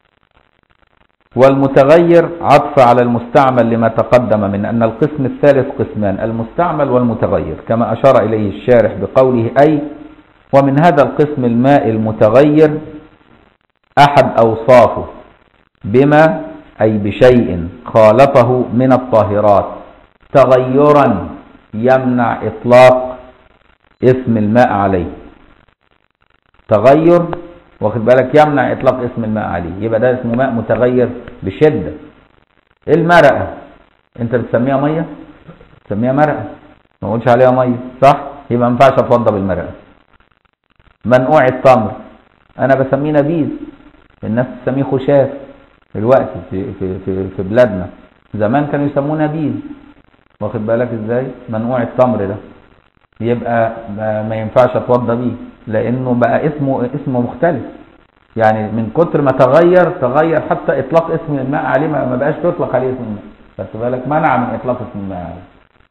Speaker 1: والمتغير عطف على المستعمل لما تقدم من أن القسم الثالث قسمان، المستعمل والمتغير، كما أشار إليه الشارح بقوله أي ومن هذا القسم الماء المتغير أحد أوصافه بما أي بشيء خالطه من الطاهرات تغيرا يمنع إطلاق اسم الماء عليه. تغير واخد بالك، يمنع اطلاق اسم الماء عليه، يبقى ده اسمه ماء متغير بشده. المرقه انت بتسميها ميه؟ بتسميها مرقه، ما اقولش عليها ميه، صح؟ يبقى ما ينفعش اتوضى بالمرقه. منقوع التمر انا بسميه نبيذ، الناس تسميه خشاف دلوقتي في في في في بلادنا، زمان كانوا يسموه نبيذ، واخد بالك ازاي؟ منقوع التمر ده يبقى ما ينفعش اتوضى بيه، لانه بقى اسمه اسمه مختلف، يعني من كتر ما تغير تغير حتى اطلاق اسم الماء عليه ما بقاش تطلق عليه اسم الماء، خدت بالك؟ منع من اطلاق اسم الماء عليه.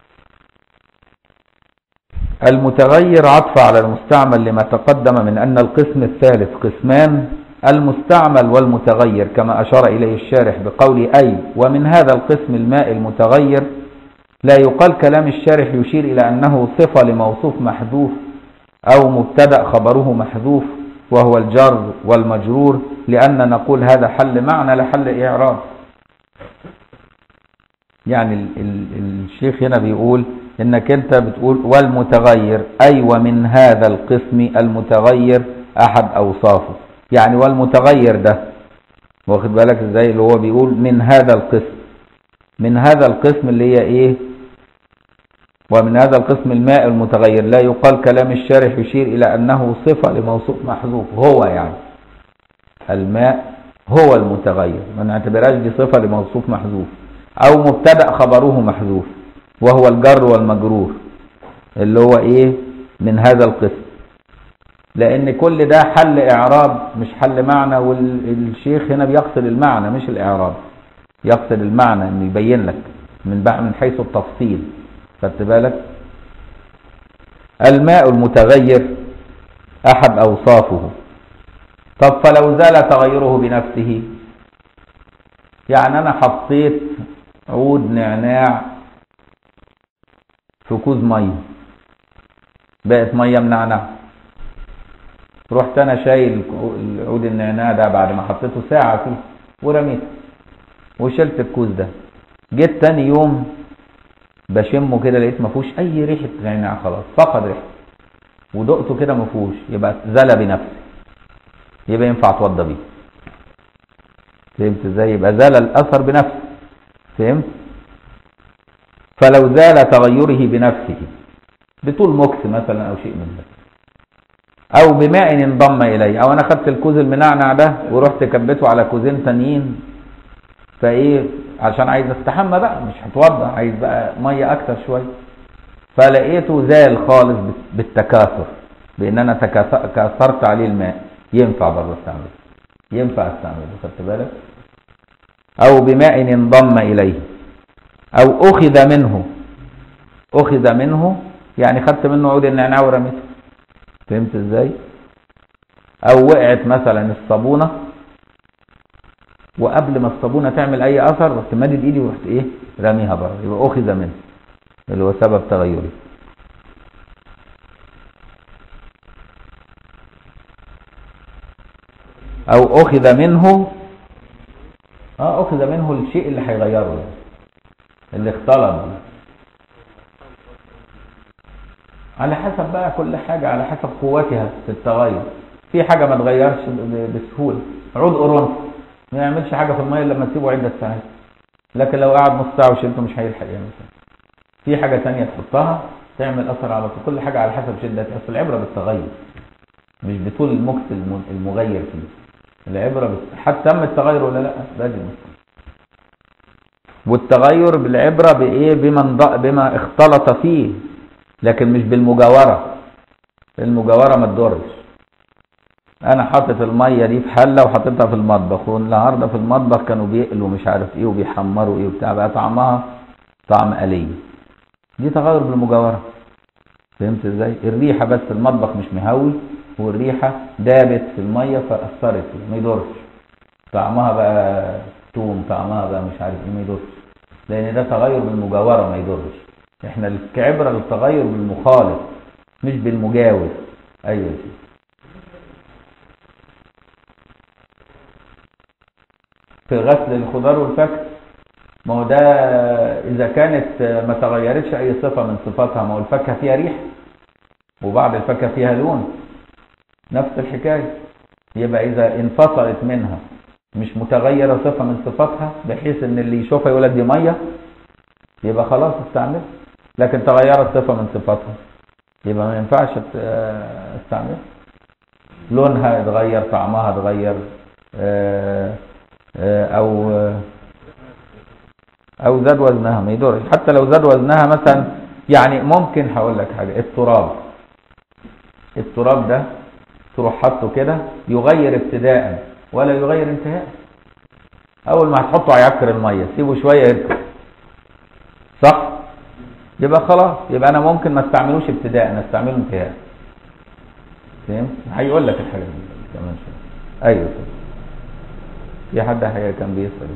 Speaker 1: المتغير عطف على المستعمل لما تقدم من ان القسم الثالث قسمان، المستعمل والمتغير، كما اشار اليه الشارح بقول اي ومن هذا القسم الماء المتغير. لا يقال كلام الشارح يشير الى انه صفة لموصوف محذوف او مبتدأ خبره محذوف وهو الجر والمجرور، لان نقول هذا حل معنى لحل اعراب. يعني ال ال الشيخ هنا بيقول انك انت بتقول والمتغير اي ومن هذا القسم المتغير احد اوصافه، يعني والمتغير ده واخد بالك ازاي، اللي هو بيقول من هذا القسم، من هذا القسم اللي هي ايه؟ ومن هذا القسم الماء المتغير. لا يقال كلام الشارح يشير الى انه صفة لموصوف محذوف، هو يعني الماء هو المتغير، ما نعتبرهاش دي صفة لموصوف محذوف، او مبتدأ خبره محذوف وهو الجر والمجرور اللي هو ايه؟ من هذا القسم، لان كل ده حل اعراب مش حل معنى، والشيخ هنا بيقصد المعنى مش الاعراب، يقصد المعنى انه يبين لك من بقى من حيث التفصيل، خدت بالك؟ الماء المتغير احد اوصافه. طب فلو زال تغيره بنفسه، يعني انا حطيت عود نعناع في كوز ميه بقت ميه منعنع، رحت انا شايل عود النعناع ده بعد ما حطيته ساعه فيه ورميته وشلت الكوز ده، جيت تاني يوم بشمه كده لقيت ما فيهوش اي ريحه نعناع، خلاص فقد ريحته، ودقته كده ما فيهوش، يبقى زال بنفسه، يبقى ينفع اتوضى بيه. فهمت ازاي؟ يبقى زال الاثر بنفسه، فهمت؟ فلو زال تغيره بنفسه بطول مكس مثلا او شيء من ده، او بماء انضم اليه، او انا خدت الكوز المنعنع ده ورحت كبيته على كوزين تانيين، فايه عشان عايز استحمى بقى مش هتوضى، عايز بقى ميه اكتر شويه، فلقيته زال خالص بالتكاثر، بان انا كاثرت عليه الماء، ينفع برضه استعمله، ينفع استعمله، خدت بالك؟ او بماء انضم اليه، او اخذ منه، اخذ منه يعني خدت منه عود النعناع ورميته، فهمت ازاي؟ او وقعت مثلا الصابونه وقبل ما الصابونه تعمل اي اثر رحت مادد ايدي ورحت ايه؟ راميها بره، يبقى اخذ منه اللي هو سبب تغيره. او اخذ منه، اه اخذ منه الشيء اللي هيغيره يعني، اللي اختلط، على حسب بقى كل حاجة على حسب قوتها في التغير. في حاجة ما تغيرش بسهولة، عود قرنفل ما يعملش حاجة في المية لما تسيبه عدة ساعات، لكن لو قعد نص ساعة وشلته مش هيلحق يعمل كده. في حاجة تانية تحطها تعمل أثر على طول، كل حاجة على حسب شدتها، بس العبرة بالتغير مش بطول المكس المغير فيه، العبرة بس حتى تم التغير ولا لا، ده دي المشكلة. والتغير بالعبرة بإيه؟ بما بما اختلط فيه، لكن مش بالمجاورة، المجاورة ما تضرش. انا حاطط الميه دي في حله وحاططها في المطبخ، والنهارده في المطبخ كانوا بيقلوا مش عارف ايه وبيحمروا ايه وبتاع، بقى طعمها طعم قلي، دي تغير بالمجاوره، فهمت ازاي؟ الريحه بس المطبخ مش مهوي والريحه دابت في الميه فاثرت فيه، ما يضرش، طعمها بقى توم، طعمها بقى مش عارف ايه، ما يضرش، لان ده تغير بالمجاوره ما يضرش. احنا كعبره للتغير بالمخالط مش بالمجاور. ايوه في غسل الخضار والفاكهه، ما هو ده اذا كانت ما تغيرتش اي صفه من صفاتها، ما هو الفاكهه فيها ريح وبعض الفاكهه فيها لون، نفس الحكايه. يبقى إذا انفصلت منها مش متغيرة صفة من صفاتها بحيث ان اللي يشوفها يقول لك دي مية، يبقى خلاص استعملها. لكن تغيرت صفة من صفاتها يبقى ما ينفعش استعملها. لونها اتغير، طعمها اتغير، او او زاد وزنها ما يدورش. حتى لو زاد وزنها مثلا، يعني ممكن هقول لك حاجة، التراب التراب ده تروح حطه كده يغير ابتداء ولا يغير انتهاء. اول ما هتحطه هيعكر الميه، سيبه شويه يركب، صح؟ يبقى خلاص، يبقى انا ممكن ما استعملوش ابتداء، انا استعمله انتهاء. فهمت؟ هيقول لك الحاجه دي كمان شويه. ايوه كده. في حد حاجه كان بيسال،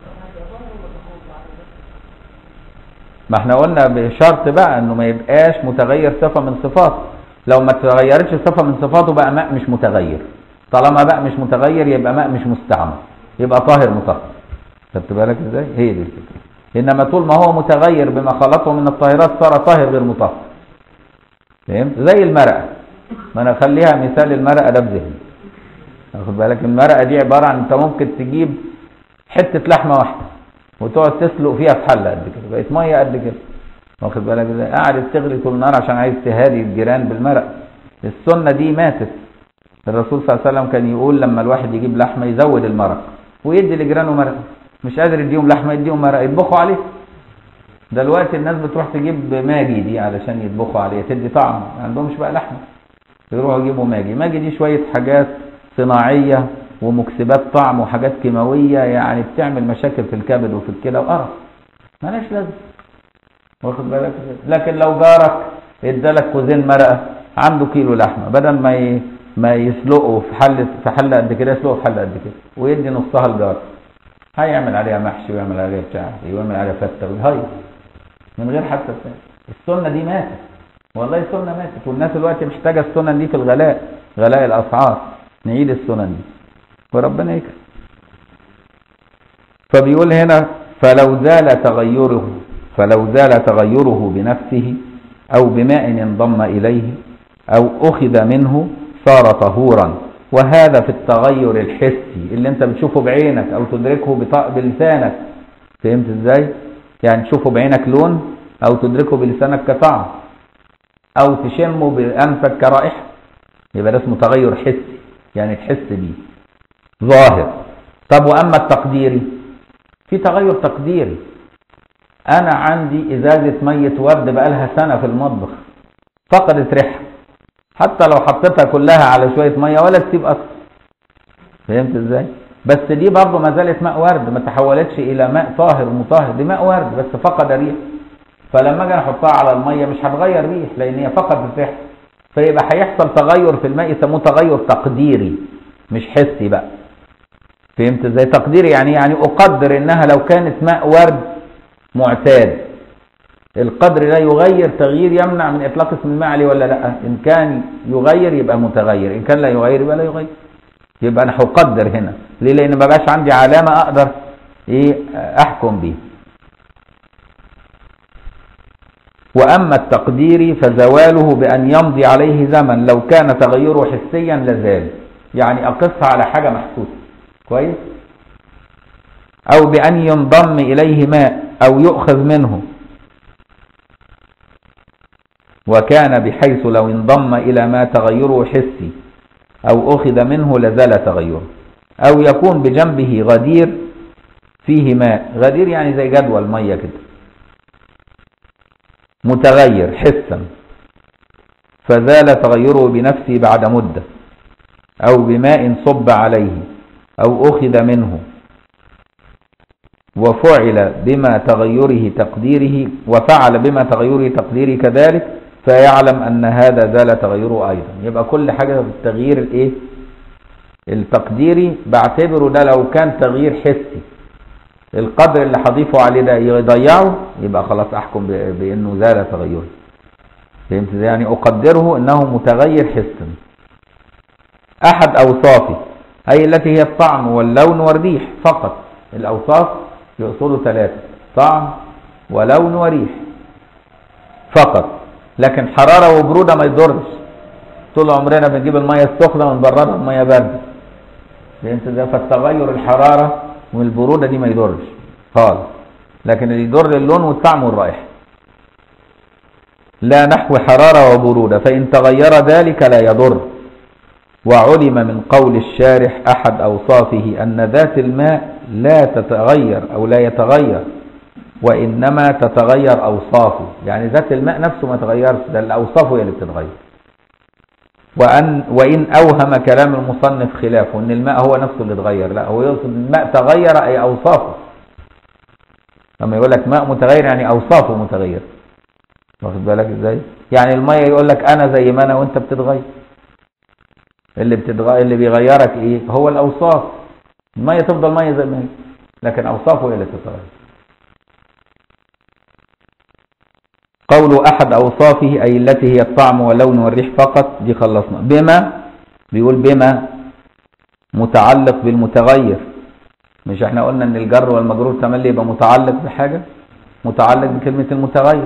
Speaker 1: ما احنا قلنا بشرط بقى انه ما يبقاش متغير صفه من صفاته. لو ما تغيرتش صفه من صفاته بقى ماء مش متغير. طالما بقى مش متغير يبقى ماء مش مستعمل، يبقى طاهر مطهر. خدت بالك ازاي؟ هي دي الفكره. انما طول ما هو متغير بما خلطه من الطاهرات صار طاهر غير مطهر. فهمت؟ زي المرقه، ما انا اخليها مثال المرقه ده بذهني. واخد بالك؟ المرقه دي عباره عن انت ممكن تجيب حته لحمه واحده وتقعد تسلق فيها في حله قد كده، بقت ميه قد كده. واخد بالك ازاي؟ قاعد تغلي طول النهار عشان عايز تهادي الجيران بالمرقه. السنه دي ماتت. الرسول صلى الله عليه وسلم كان يقول لما الواحد يجيب لحمه يزود المرق ويدي لجيرانه مرق، مش قادر يديهم لحمه يديهم مرق يطبخوا عليه. دلوقتي الناس بتروح تجيب ماجي دي علشان يطبخوا عليه، تدي طعم، ما عندهمش بقى لحمه، يروحوا يجيبوا ماجي. ماجي دي شويه حاجات صناعيه ومكسبات طعم وحاجات كيماويه، يعني بتعمل مشاكل في الكبد وفي الكلى وقرف، مالهاش لازمه. واخد بالك؟ لكن لو جارك ادالك كوزين مرقه، عنده كيلو لحمه، بدل ما ي... ما يسلقه في حله في حله قد كده، يسلقه في حله قد كده ويدي نصها الجار، هيعمل عليها محشي ويعمل عليها بتاع ويعمل عليها فته ويهيص من غير حتى بتاع. السنه دي ماتت، والله السنه ماتت، والناس دلوقتي محتاجه السنن دي في الغلاء، غلاء الاسعار. نعيد السنن دي وربنا يكرم. فبيقول هنا فلو زال تغيره فلو زال تغيره بنفسه او بماء انضم اليه او اخذ منه صار طهورا. وهذا في التغير الحسي اللي انت بتشوفه بعينك او تدركه بلسانك. فهمت ازاي؟ يعني تشوفه بعينك لون او تدركه بلسانك كطعم او تشمه بانفك كرائحه، يبقى ده اسمه تغير حسي، يعني تحس بيه ظاهر. طب واما التقديري، في تغير تقديري. انا عندي ازازه ميه ورد بقالها سنه في المطبخ، فقدت ريحه، حتى لو حطيتها كلها على شويه ميه ولا تسيب اثر. فهمت ازاي؟ بس دي برضه ما زالت ماء ورد، ما تحولتش الى ماء طاهر مطهر، دي ماء ورد بس فقد ريح. فلما اجي احطها على الميه مش هتغير ريح لان هي فقدت ريح، فيبقى هيحصل تغير في الماء يسموه تغير تقديري مش حسي بقى. فهمت ازاي؟ تقديري يعني يعني اقدر انها لو كانت ماء ورد معتاد، القدر لا يغير تغيير يمنع من اطلاق اسم الماء عليه ولا لا. ان كان يغير يبقى متغير، ان كان لا يغير يبقى لا يغير. يبقى انا هقدر هنا ليه؟ لان ما بقاش عندي علامه اقدر ايه احكم بيه. واما التقديري فزواله بان يمضي عليه زمن، لو كان تغيره حسيا لزال، يعني اقصها على حاجه محسوسه كويس، او بان ينضم اليه ماء او يؤخذ منه، وكان بحيث لو انضم الى ما تغيره حسي او اخذ منه لزال تغيره. او يكون بجنبه غدير فيه ماء، غدير يعني زي جدول ميه كده متغير حسا، فزال تغيره بنفسه بعد مدة، او بماء صب عليه او اخذ منه وفعل بما تغيره تقديره وفعل بما تغيره تقديره كذلك، فيعلم ان هذا زال تغيره ايضا. يبقى كل حاجة بالتغيير الايه التقديري بعتبره ده لو كان تغيير حسي، القدر اللي هضيفه عليه ده يضيعه يبقى خلاص احكم بانه زال تغيره. فهمت ازاي؟ يعني اقدره انه متغير حسا. احد اوصافه اي التي هي الطعم واللون والريح فقط. الاوصاف يقصدوا ثلاثة: طعم ولون وريح فقط. لكن حرارة وبرودة ما يضرش، طول عمرنا بنجيب المية السخنة ونبردها بمية باردة فهمت ده؟ فالتغير الحرارة والبرودة دي ما يضرش خالص، لكن اللي يضر اللون والطعم والرائحة. لا نحو حرارة وبرودة، فإن تغير ذلك لا يضر. وعلم من قول الشارح أحد أوصافه أن ذات الماء لا تتغير أو لا يتغير، وإنما تتغير أوصافه، يعني ذات الماء نفسه ما تغيرش، ده الأوصاف هي اللي بتتغير. وأن وإن أوهم كلام المصنف خلافه أن الماء هو نفسه اللي اتغير، لا، هو يقصد الماء تغير أي أوصافه. لما يقول لك ماء متغير يعني أوصافه متغير، واخد بالك ازاي؟ يعني المية يقول لك أنا زي ما أنا وأنت بتتغير، اللي بتتغير اللي بيغيرك إيه؟ هو الأوصاف. المية تفضل مية زي ما هي، لكن أوصافه هي اللي تتغير. قول أحد أوصافه أي التي هي الطعم واللون والريح فقط، دي خلصنا. بما بيقول بما متعلق بالمتغير، مش احنا قلنا ان الجر والمجرور تملي يبقى متعلق بحاجة، متعلق بكلمة المتغير.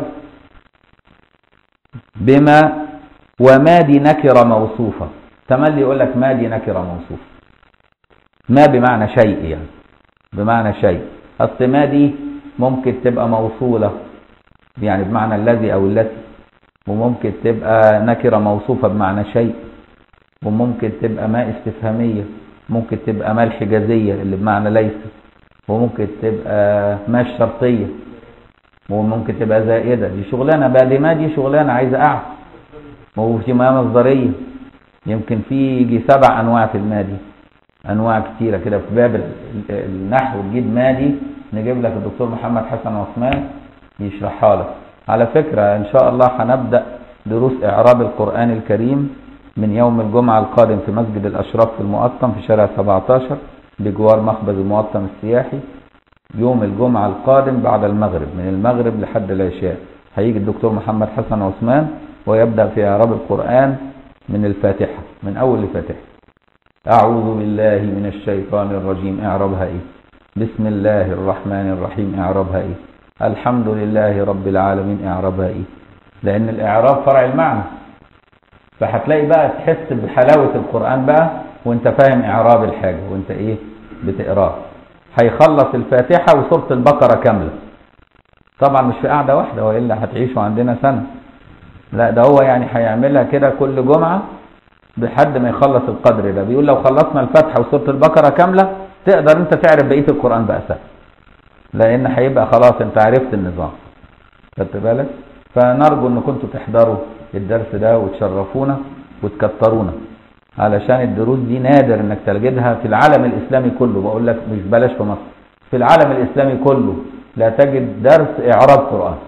Speaker 1: بما وما دي نكرة موصوفة، تملي يقول لك ما دي نكرة موصوفة، ما بمعنى شيء، يعني بمعنى شيء. أصل ما دي ممكن تبقى موصولة يعني بمعنى الذي أو التي، وممكن تبقى نكرة موصوفة بمعنى شيء، وممكن تبقى ما استفهامية، ممكن تبقى ما الحجازية اللي بمعنى ليس، وممكن تبقى ما الشرطية، وممكن تبقى زائدة. دي شغلانة بقى، دي ما دي شغلانة عايزة قعد. وفي ما مصدرية، يمكن في يجي سبع أنواع في المادي، أنواع كتيرة كده في باب النحو. تجيب مادي نجيب لك الدكتور محمد حسن عثمان يشرحها لك. على فكرة إن شاء الله هنبدأ دروس إعراب القرآن الكريم من يوم الجمعة القادم في مسجد الأشراف في المقطم في شارع سبعتاشر بجوار مخبز المقطم السياحي. يوم الجمعة القادم بعد المغرب، من المغرب لحد العشاء، هيجي الدكتور محمد حسن عثمان ويبدأ في إعراب القرآن من الفاتحة، من أول الفاتحة. أعوذ بالله من الشيطان الرجيم، إعرابها إيه؟ بسم الله الرحمن الرحيم، إعرابها إيه؟ الحمد لله رب العالمين، إعرابها إيه؟ لأن الإعراب فرع المعنى، فهتلاقي بقى تحس بحلاوة القرآن بقى وانت فاهم إعراب الحاجة وانت إيه بتقراه. هيخلص الفاتحة وسورة البقرة كاملة، طبعا مش في قاعدة واحدة وإلا هتعيشوا عندنا سنة، لا ده هو يعني هيعملها كده كل جمعة بحد ما يخلص القدر ده. بيقول لو خلصنا الفاتحة وسورة البقرة كاملة تقدر انت تعرف بقية القرآن بقى سهل، لأن هيبقى خلاص انت عرفت النظام، خدت بالك؟ فنرجو ان كنتوا تحضروا الدرس ده وتشرفونا وتكترونا، علشان الدروس دي نادر انك تجدها في العالم الاسلامي كله. بقول لك مش بلاش في مصر، في العالم الاسلامي كله لا تجد درس اعراب قرآن.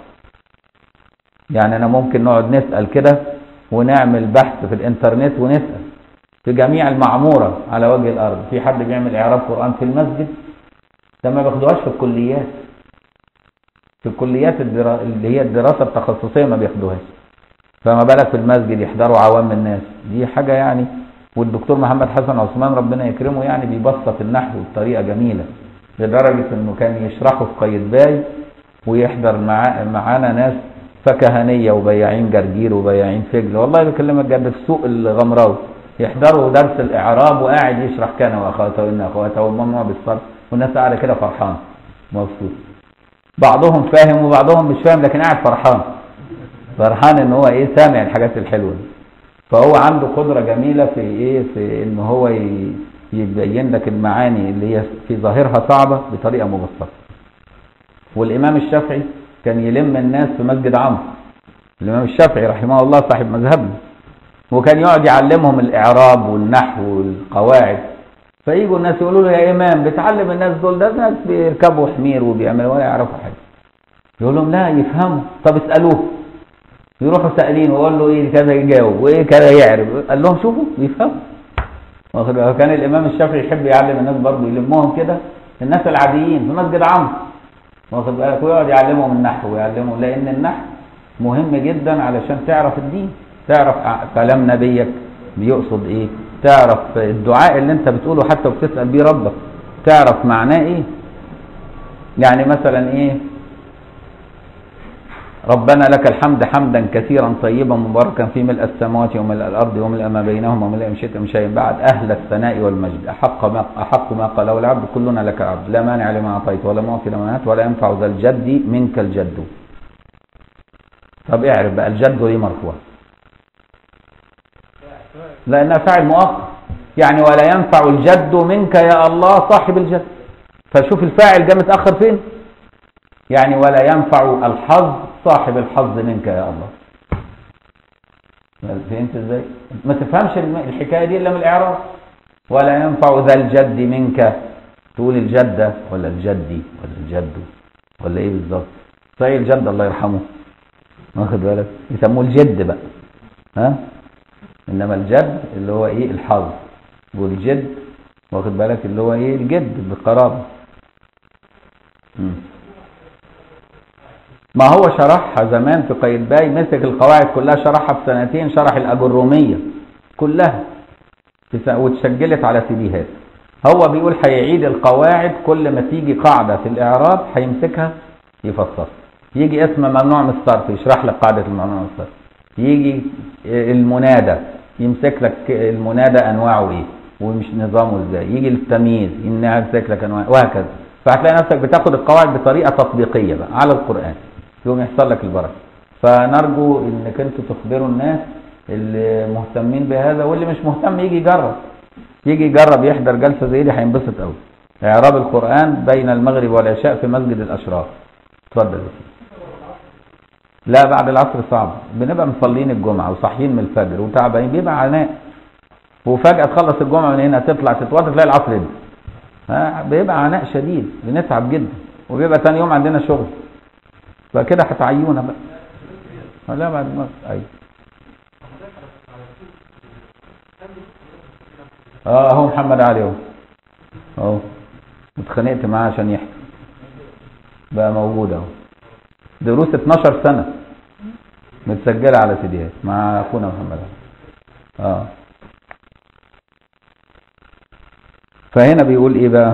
Speaker 1: يعني انا ممكن نقعد نسأل كده ونعمل بحث في الانترنت ونسأل في جميع المعمورة على وجه الارض، في حد بيعمل اعراب قرآن في المسجد؟ ده ما بياخدوهاش في الكليات، في الكليات اللي هي الدراسة التخصصية ما بياخدوهاش، فما بالك في المسجد يحضروا عوام الناس. دي حاجة يعني. والدكتور محمد حسن عثمان ربنا يكرمه يعني بيبسط النحو بطريقة جميلة، لدرجة انه كان يشرحه في قايتباي ويحضر مع معانا ناس فكهانية وبياعين جرجير وبياعين فجل، والله بكلمك جد، في سوق الغمراوي يحضروا درس الإعراب وقاعد يشرح كان وأخواته وإن أخواته والممنوع بالصرف، والناس قاعدة كده فرحان مبسوط، بعضهم فاهم وبعضهم مش فاهم لكن قاعد فرحان فرحان ان هو ايه سامع الحاجات الحلوه دي. فهو عنده قدره جميله في ايه في ان هو يبين لك المعاني اللي هي في ظاهرها صعبه بطريقه مبسطه. والامام الشافعي كان يلم الناس في مسجد عمرو، الامام الشافعي رحمه الله صاحب مذهبنا، وكان يقعد يعلمهم الاعراب والنحو والقواعد. فييجوا الناس يقولوا له يا امام بتعلم الناس دول، ده ناس بيركبوا حمير وبيعملوا ولا يعرفوا حاجه. يقول لهم لا يفهموا، طب اسالوه. يروحوا سائلين ويقول له ايه كذا يجاوب وايه كذا يعرف، قال لهم شوفوا بيفهموا. كان الامام الشافعي يحب يعلم الناس برضه، يلمهم كده الناس العاديين في مسجد عمرو، واخد بالك، ويقعد يعلمهم النحو ويعلمهم، لان النحو مهم جدا علشان تعرف الدين، تعرف كلام نبيك بيقصد ايه، تعرف الدعاء اللي انت بتقوله حتى وبتسأل بيه ربك تعرف معناه ايه. يعني مثلا ايه ربنا لك الحمد حمدا كثيرا طيبا مباركا في ملء السماوات وملء الأرض وملء ما بينهما وملء ما شئت من شيء بعد أهل الثناء والمجد أحق ما أحق ما قاله العبد كلنا لك عبد لا مانع لما أعطيت ولا معطي لما منعت ولا ينفع ذا الجد منك الجد. طب اعرف بقى الجد دي مرفوع لأنها فاعل مؤخر، يعني ولا ينفع الجد منك يا الله صاحب الجد. فشوف الفاعل جاء متأخر فين، يعني ولا ينفع الحظ صاحب الحظ منك يا الله. فهمت ازاي؟ ما تفهمش الحكايه دي الا من الاعراب. ولا ينفع ذا الجد منك، تقول الجده ولا الجدي ولا الجد ولا ايه بالظبط؟ زي الجد الله يرحمه، واخد بالك؟ يسموه الجد بقى، ها؟ انما الجد اللي هو ايه؟ الحظ. والجد واخد بالك اللي هو ايه؟ الجد بالقرابه. ما هو شرحها زمان في قايتباي، مسك القواعد كلها شرحها في سنتين، شرح الأجرومية كلها واتسجلت على سيديهات. هو بيقول هيعيد القواعد كل ما تيجي قاعدة في الإعراب هيمسكها يفسر. يجي اسم ممنوع من الصرف يشرح لك قاعدة الممنوع من الصرف. يجي المنادى يمسك لك المنادى أنواعه إيه ومش نظامه إزاي. يجي التمييز يمسك لك أنواعه وهكذا. فهتلاقي نفسك بتاخد القواعد بطريقة تطبيقية بقى على القرآن، يوم يحصل لك البركة. فنرجو انك انتوا تخبروا الناس اللي مهتمين بهذا، واللي مش مهتم يجي يجرب، يجي يجرب يحضر جلسة زي دي هينبسط قوي. اعراب القرآن بين المغرب والعشاء في مسجد الاشراف. اتفضل. لا بعد العصر صعب، بنبقى مصلين الجمعة وصاحيين من الفجر وتعبانين، بيبقى عناء، وفجأة تخلص الجمعة من هنا تطلع تتوضى تلاقي العصر يبقى ها بيبقى عناء شديد، بنتعب جدا، وبيبقى ثاني يوم عندنا شغل. فكده هتعيونا بقى. لا بعد ما ايوه اه اهو محمد علي اهو اهو اتخانقت معاه عشان يحكي بقى موجود اهو. دروس اتناشر سنة متسجلة على سيديات مع اخونا محمد علي. اه فهنا بيقول ايه بقى؟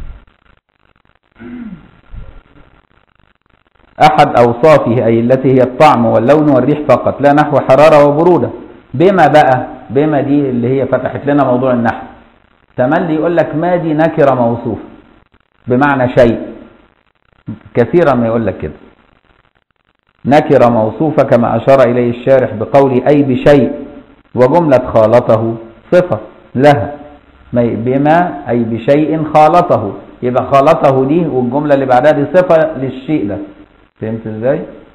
Speaker 1: احد اوصافه اي التي هي الطعم واللون والريح فقط، لا نحو حرارة وبرودة. بما بقى بما دي اللي هي فتحت لنا موضوع النحو. تملي يقول لك ما دي نكرة موصوف بمعنى شيء، كثيرا ما يقول لك كده نكرة موصوفة كما اشار اليه الشارح بقول اي بشيء، وجملة خالطه صفة لها. بما أي بشيء خالطه، يبقى خالطه دي والجملة اللي بعدها دي صفة للشيء ده. فهمت ازاي؟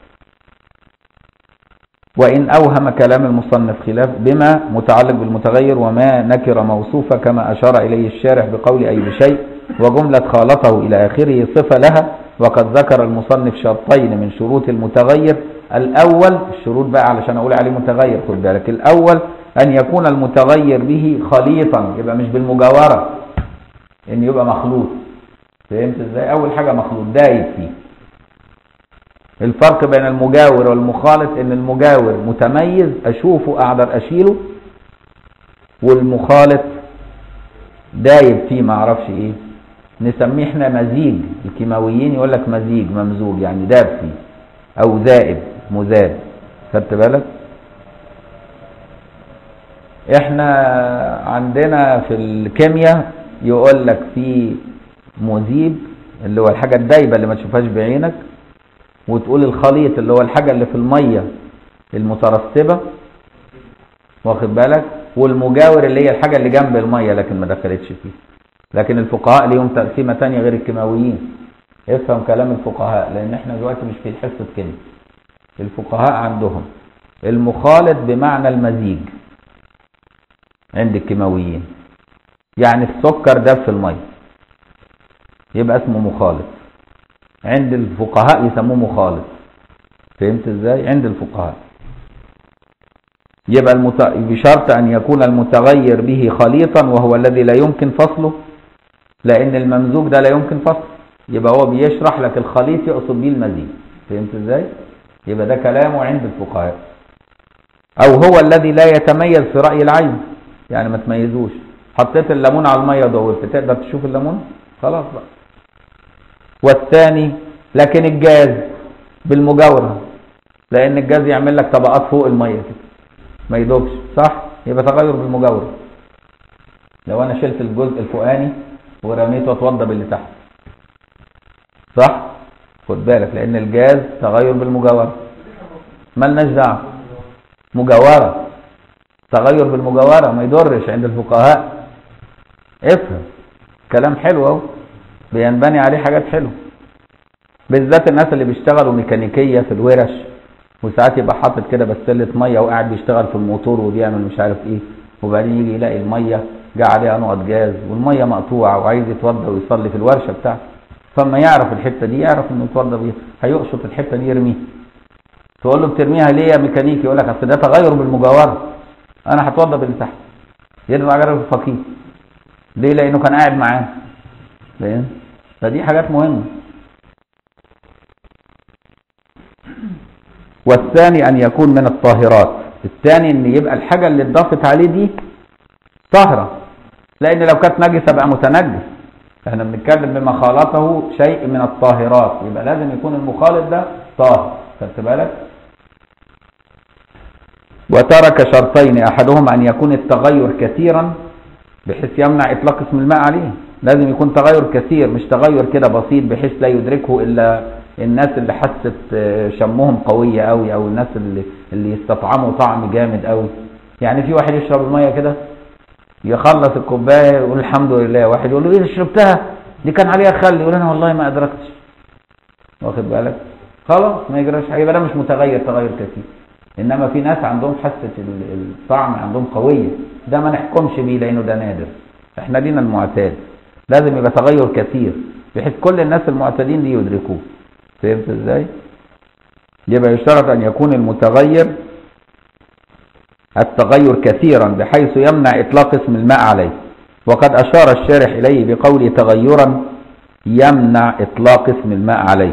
Speaker 1: وإن أوهم كلام المصنف خلاف بما متعلق بالمتغير وما نكرة موصوفة كما أشار إليه الشارح بقول أي بشيء وجملة خالطه إلى آخره صفة لها. وقد ذكر المصنف شرطين من شروط المتغير. الأول الشروط بقى علشان أقول عليه متغير، خد بالك، الأول أن يكون المتغير به خليطا، يبقى مش بالمجاورة، إن يبقى مخلوط. فهمت ازاي؟ أول حاجة مخلوط دايب فيه. الفرق بين المجاور والمخالط إن المجاور متميز أشوفه أقدر أشيله، والمخالط دايب فيه ما أعرفش إيه، نسميه إحنا مزيج. الكيماويين يقول لك مزيج ممزوج، يعني داب فيه أو ذائب مذاب. خدت بالك؟ احنا عندنا في الكيمياء يقول لك في مذيب اللي هو الحاجة الدايبة اللي ما تشوفهاش بعينك، وتقول الخليط اللي هو الحاجة اللي في المية المترسبة، واخد بالك، والمجاور اللي هي الحاجة اللي جنب المية لكن ما دخلتش فيه. لكن الفقهاء ليهم تقسيمة تانية غير الكيماويين. افهم كلام الفقهاء، لان احنا دلوقتي مش في حصة كيمياء. الفقهاء عندهم المخالط بمعنى المزيج عند الكيماويين، يعني السكر داب في المية يبقى اسمه مخالط. عند الفقهاء يسموه مخالط. فهمت ازاي؟ عند الفقهاء يبقى المت... بشرط ان يكون المتغير به خليطا وهو الذي لا يمكن فصله، لان الممزوج ده لا يمكن فصله. يبقى هو بيشرح لك الخليط يقصد بيه المزيج. فهمت ازاي؟ يبقى ده كلامه عند الفقهاء. او هو الذي لا يتميز في رأي العين، يعني ما تميزوش. حطيت الليمون على الميه دورت تقدر تشوف الليمون؟ خلاص بقى. والثاني لكن الجاز بالمجاورة لان الجاز يعمل لك طبقات فوق الميه كده ما يدوبش، صح؟ يبقى تغير بالمجاوره. لو انا شلت الجزء الفوقاني ورميته اتوضى باللي تحت، صح؟ خد بالك لان الجاز تغير بالمجاوره، مالناش دعوه. مجاوره، تغير بالمجاوره ما يضرش عند الفقهاء. افهم كلام حلو اهو، بينبني عليه حاجات حلوه، بالذات الناس اللي بيشتغلوا ميكانيكيه في الورش، وساعات يبقى حاطط كده بسله ميه وقاعد بيشتغل في الموتور وبيعمل مش عارف ايه، وبعدين يجي يلاقي الميه جه عليها نقط جاز والميه مقطوعه وعايز يتوضى ويصلي في الورشه بتاعته، فما يعرف الحته دي يعرف انه يتوضى بيها، هيقشط الحته دي يرميها. تقول له بترميها ليه يا ميكانيكي؟ يقول لك اصل ده تغير بالمجاوره، انا هتوضى باللي تحت. يرجع جرب الفقيه ليه؟ لانه كان قاعد معاه. فاهم؟ فدي حاجات مهمه. والثاني ان يكون من الطاهرات، الثاني ان يبقى الحاجه اللي اتضافت عليه دي طاهره، لان لو كانت نجسه بقى متنجس. احنا بنتكلم بما خالطه شيء من الطاهرات، يبقى لازم يكون المخالط ده طاهر. خدت بالك؟ وترك شرطين احدهما ان يكون التغير كثيرا بحيث يمنع اطلاق اسم الماء عليه. لازم يكون تغير كثير، مش تغير كده بسيط بحيث لا يدركه الا الناس اللي حست شمهم قويه قوي، او الناس اللي اللي يستطعموا طعم جامد قوي. يعني في واحد يشرب الميه كده يخلص الكوبايه يقول الحمد لله، واحد يقول له ايه شربتها دي كان عليها خل، يقول انا والله ما ادركتش. واخد بالك؟ خلاص ما يجراش حاجه، يبقى ده مش متغير تغير كثير. انما في ناس عندهم حاسه الطعم عندهم قويه، ده ما نحكمش بيه لانه ده نادر. احنا دينا المعتاد لازم يبقى تغير كثير بحيث كل الناس المعتادين دي يدركوه. فهمت ازاي؟ يبقى يشترط ان يكون المتغير التغير كثيرا بحيث يمنع اطلاق اسم الماء عليه، وقد اشار الشارح اليه بقوله تغيرا يمنع اطلاق اسم الماء عليه.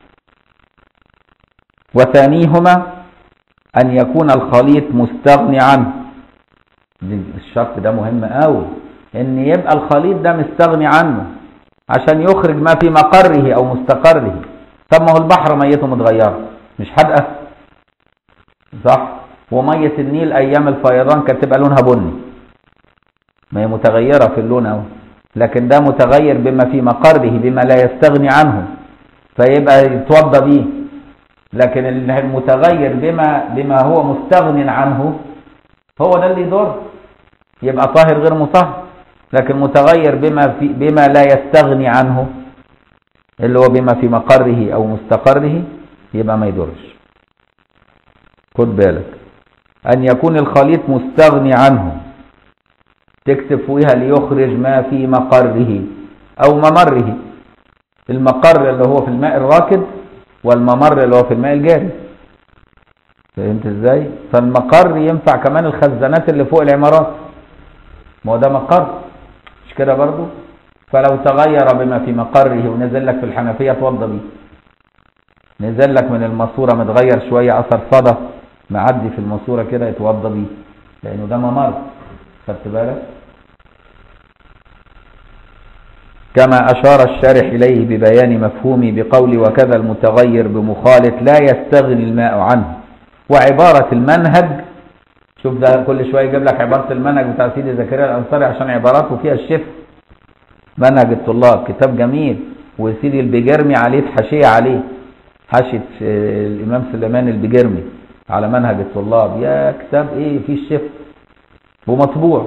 Speaker 1: وثانيهما ان يكون الخليط مستغني عنه. الشرط ده مهم قوي، ان يبقى الخليط ده مستغني عنه عشان يخرج ما في مقره او مستقره. طب ما هو البحر ميته متغيره مش حادقه، صح؟ وميه النيل ايام الفيضان كانت تبقى لونها بني، ما هي متغيره في اللون اهو، لكن ده متغير بما في مقره بما لا يستغني عنه فيبقى يتوضى بيه. لكن المتغير بما بما هو مستغن عنه هو ده اللي يضر، يبقى طاهر غير مطهر. لكن متغير بما في بما لا يستغني عنه اللي هو بما في مقره او مستقره يبقى ما يضرش. خد بالك ان يكون الخليط مستغني عنه، تكتب فوقها ليخرج ما في مقره او ممره. المقر اللي هو في الماء الراكد والممر اللي هو في الماء الجاري. فهمت ازاي؟ فالمقر ينفع كمان الخزانات اللي فوق العمارات، ما هو ده مقر مش كده برضو؟ فلو تغير بما في مقره ونزل لك في الحنفيه اتوضى بيه. نزل لك من الماسوره متغير شويه اثر صدى معدي في الماسوره كده يتوضى بيه لانه ده ممر. خدت بالك؟ كما اشار الشارح اليه ببيان مفهومه بقول وكذا المتغير بمخالط لا يستغني الماء عنه. وعباره المنهج، شوف ده كل شويه يجيب لك عباره المنهج بتاع سيدي زكريا الانصاري عشان عباراته فيها الشفا. منهج الطلاب كتاب جميل، وسيدي البجرمي عليه حاشيه، عليه حاشيه الامام سليمان البجرمي على منهج الطلاب. يا كتاب ايه فيه الشفا ومطبوع.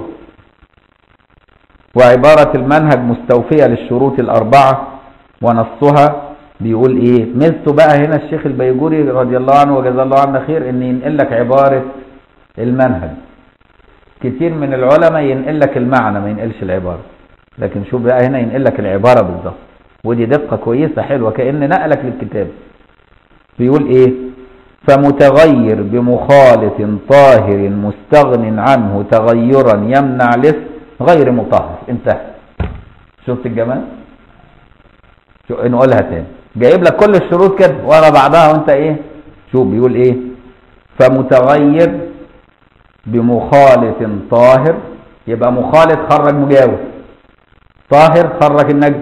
Speaker 1: وعباره المنهج مستوفيه للشروط الاربعه ونصها بيقول ايه؟ ميزته بقى هنا الشيخ البيجوري رضي الله عنه وجزاه الله عنا خير ان ينقل لك عباره المنهج. كتير من العلماء ينقل لك المعنى ما ينقلش العباره، لكن شوف بقى هنا ينقل لك العباره بالظبط، ودي دقه كويسه حلوه كأن نقلك للكتاب. بيقول ايه؟ فمتغير بمخالط طاهر مستغن عنه تغيرا يمنع الاسم غير مطهر. انتهى. شفت الجمال؟ نقولها تاني، جايب لك كل الشروط كده ورا بعضها وانت ايه؟ شوف بيقول ايه؟ فمتغير بمخالط طاهر، يبقى مخالط خرج مجاور، طاهر خرج النجس،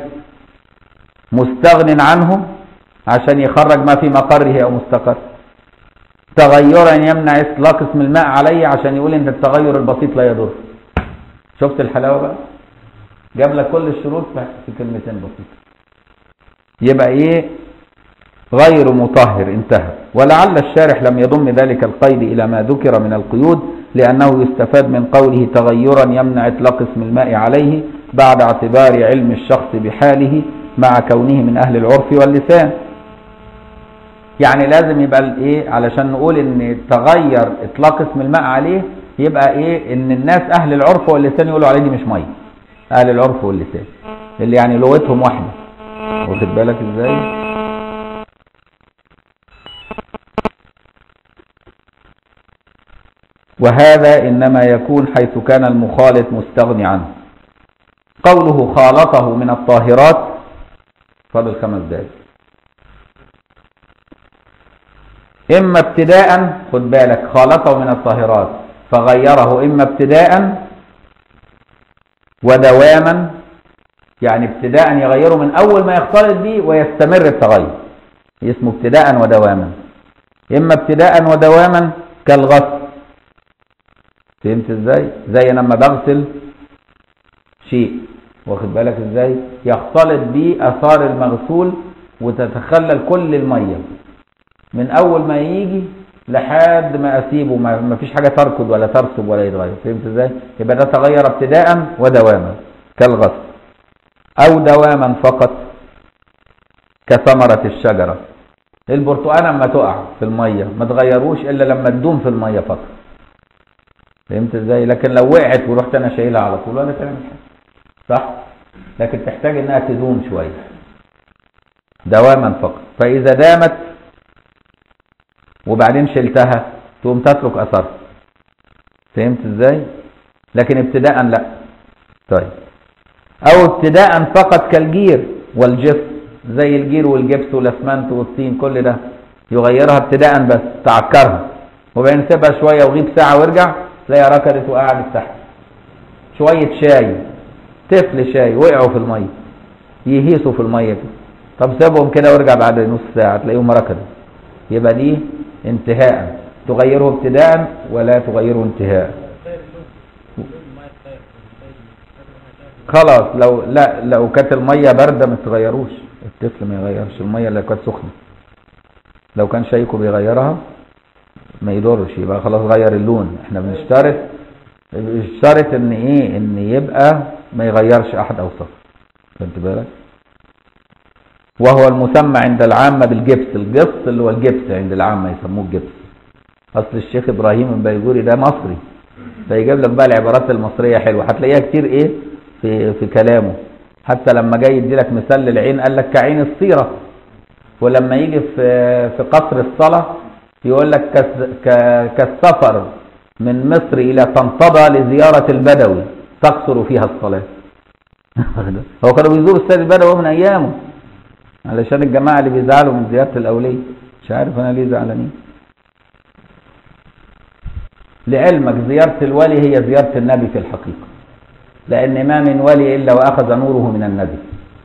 Speaker 1: مستغن عنه عشان يخرج ما في مقره او مستقر. تغيرا يمنع اطلاق اسم الماء عليه، عشان يقول ان التغير البسيط لا يضر. شفت الحلاوه بقى؟ جاب لك كل الشروط في كلمتين بسيطه. يبقى ايه؟ غير مطهر، انتهى. ولعل الشارح لم يضم ذلك القيد الى ما ذكر من القيود، لانه يستفاد من قوله تغيرا يمنع اطلاق اسم الماء عليه بعد اعتبار علم الشخص بحاله مع كونه من اهل العرف واللسان. يعني لازم يبقى الايه، علشان نقول ان تغير اطلاق اسم الماء عليه، يبقى ايه؟ ان الناس اهل العرف واللسان يقولوا عليه دي مش ميه. اهل العرف واللسان اللي يعني لغتهم واحده، واخد بالك ازاي؟ وهذا انما يكون حيث كان المخالط مستغني عنه. قوله خالطه من الطاهرات، فاضل خمس دقايق. اما ابتداء، خد بالك، خالطه من الطاهرات فغيره اما ابتداء ودواما، يعني ابتداء يغيره من اول ما يختلط به ويستمر التغير، اسمه ابتداء ودواما. اما ابتداء ودواما كالغسل، فهمت ازاي؟ زي لما بغسل شيء، واخد بالك ازاي؟ يختلط به اثار المغسول وتتخلل كل الميه من اول ما يجي لحد ما اسيبه، ما فيش حاجه تركض ولا ترسب ولا يتغير، فهمت ازاي؟ يبقى ده تغير ابتداء ودواما كالغسل، او دواما فقط كثمره الشجره. البرتقانه لما تقع في الميه ما تغيروش الا لما تدوم في الميه فقط، فهمت ازاي؟ لكن لو وقعت ورحت انا شايلها على طول ولا تعمل حاجه، صح؟ لكن تحتاج انها تدوم شويه، دواما فقط. فاذا دامت وبعدين شلتها تقوم تترك اثر، فهمت ازاي؟ لكن ابتداء لا. طيب، او ابتداء فقط كالجير والجف، زي الجير والجبس والاسمنت والطين، كل ده يغيرها ابتداء بس، تعكرها وبعدين سيبها شويه وغيب ساعه وارجع تلاقيها ركضت وقعدت تحت. شويه شاي، طفل شاي وقعوا في الميه، يهيسوا في الميه كده، طب سيبهم كده وارجع بعد نص ساعه تلاقيهم ركضوا. يبقى دي انتهاء، تغيره ابتداء ولا تغيره انتهاء. خلاص، لو لا لو كانت الميه بارده ما تغيروش، الطفل ما يغيرش الميه اللي كانت سخنه. لو كان شايكو بيغيرها ما يضرش، يبقى خلاص غير اللون. احنا بنشترط بنشترط ان ايه؟ ان يبقى ما يغيرش احد اوصاف، فهمت بالك؟ وهو المسمى عند العامة بالجبس. الجبس اللي هو الجبس عند العامة يسموه الجبس. اصل الشيخ ابراهيم البيجوري ده مصري، فيجيب لك بقى العبارات المصرية حلوة، هتلاقيها كتير ايه في في كلامه. حتى لما جاي يدي لك مثال للعين قال لك كعين الصيرة، ولما يجي في في قصر الصلاة يقول لك كالسفر من مصر الى طنطبة لزيارة البدوي تقصر فيها الصلاة. هو كانوا بيزوروا السيد البدوي من ايامه، علشان الجماعة اللي بيزعلوا من زيارة الأولية، مش عارف أنا ليه زعلانين. لعلمك زيارة الولي هي زيارة النبي في الحقيقة، لأن ما من ولي إلا وأخذ نوره من النبي.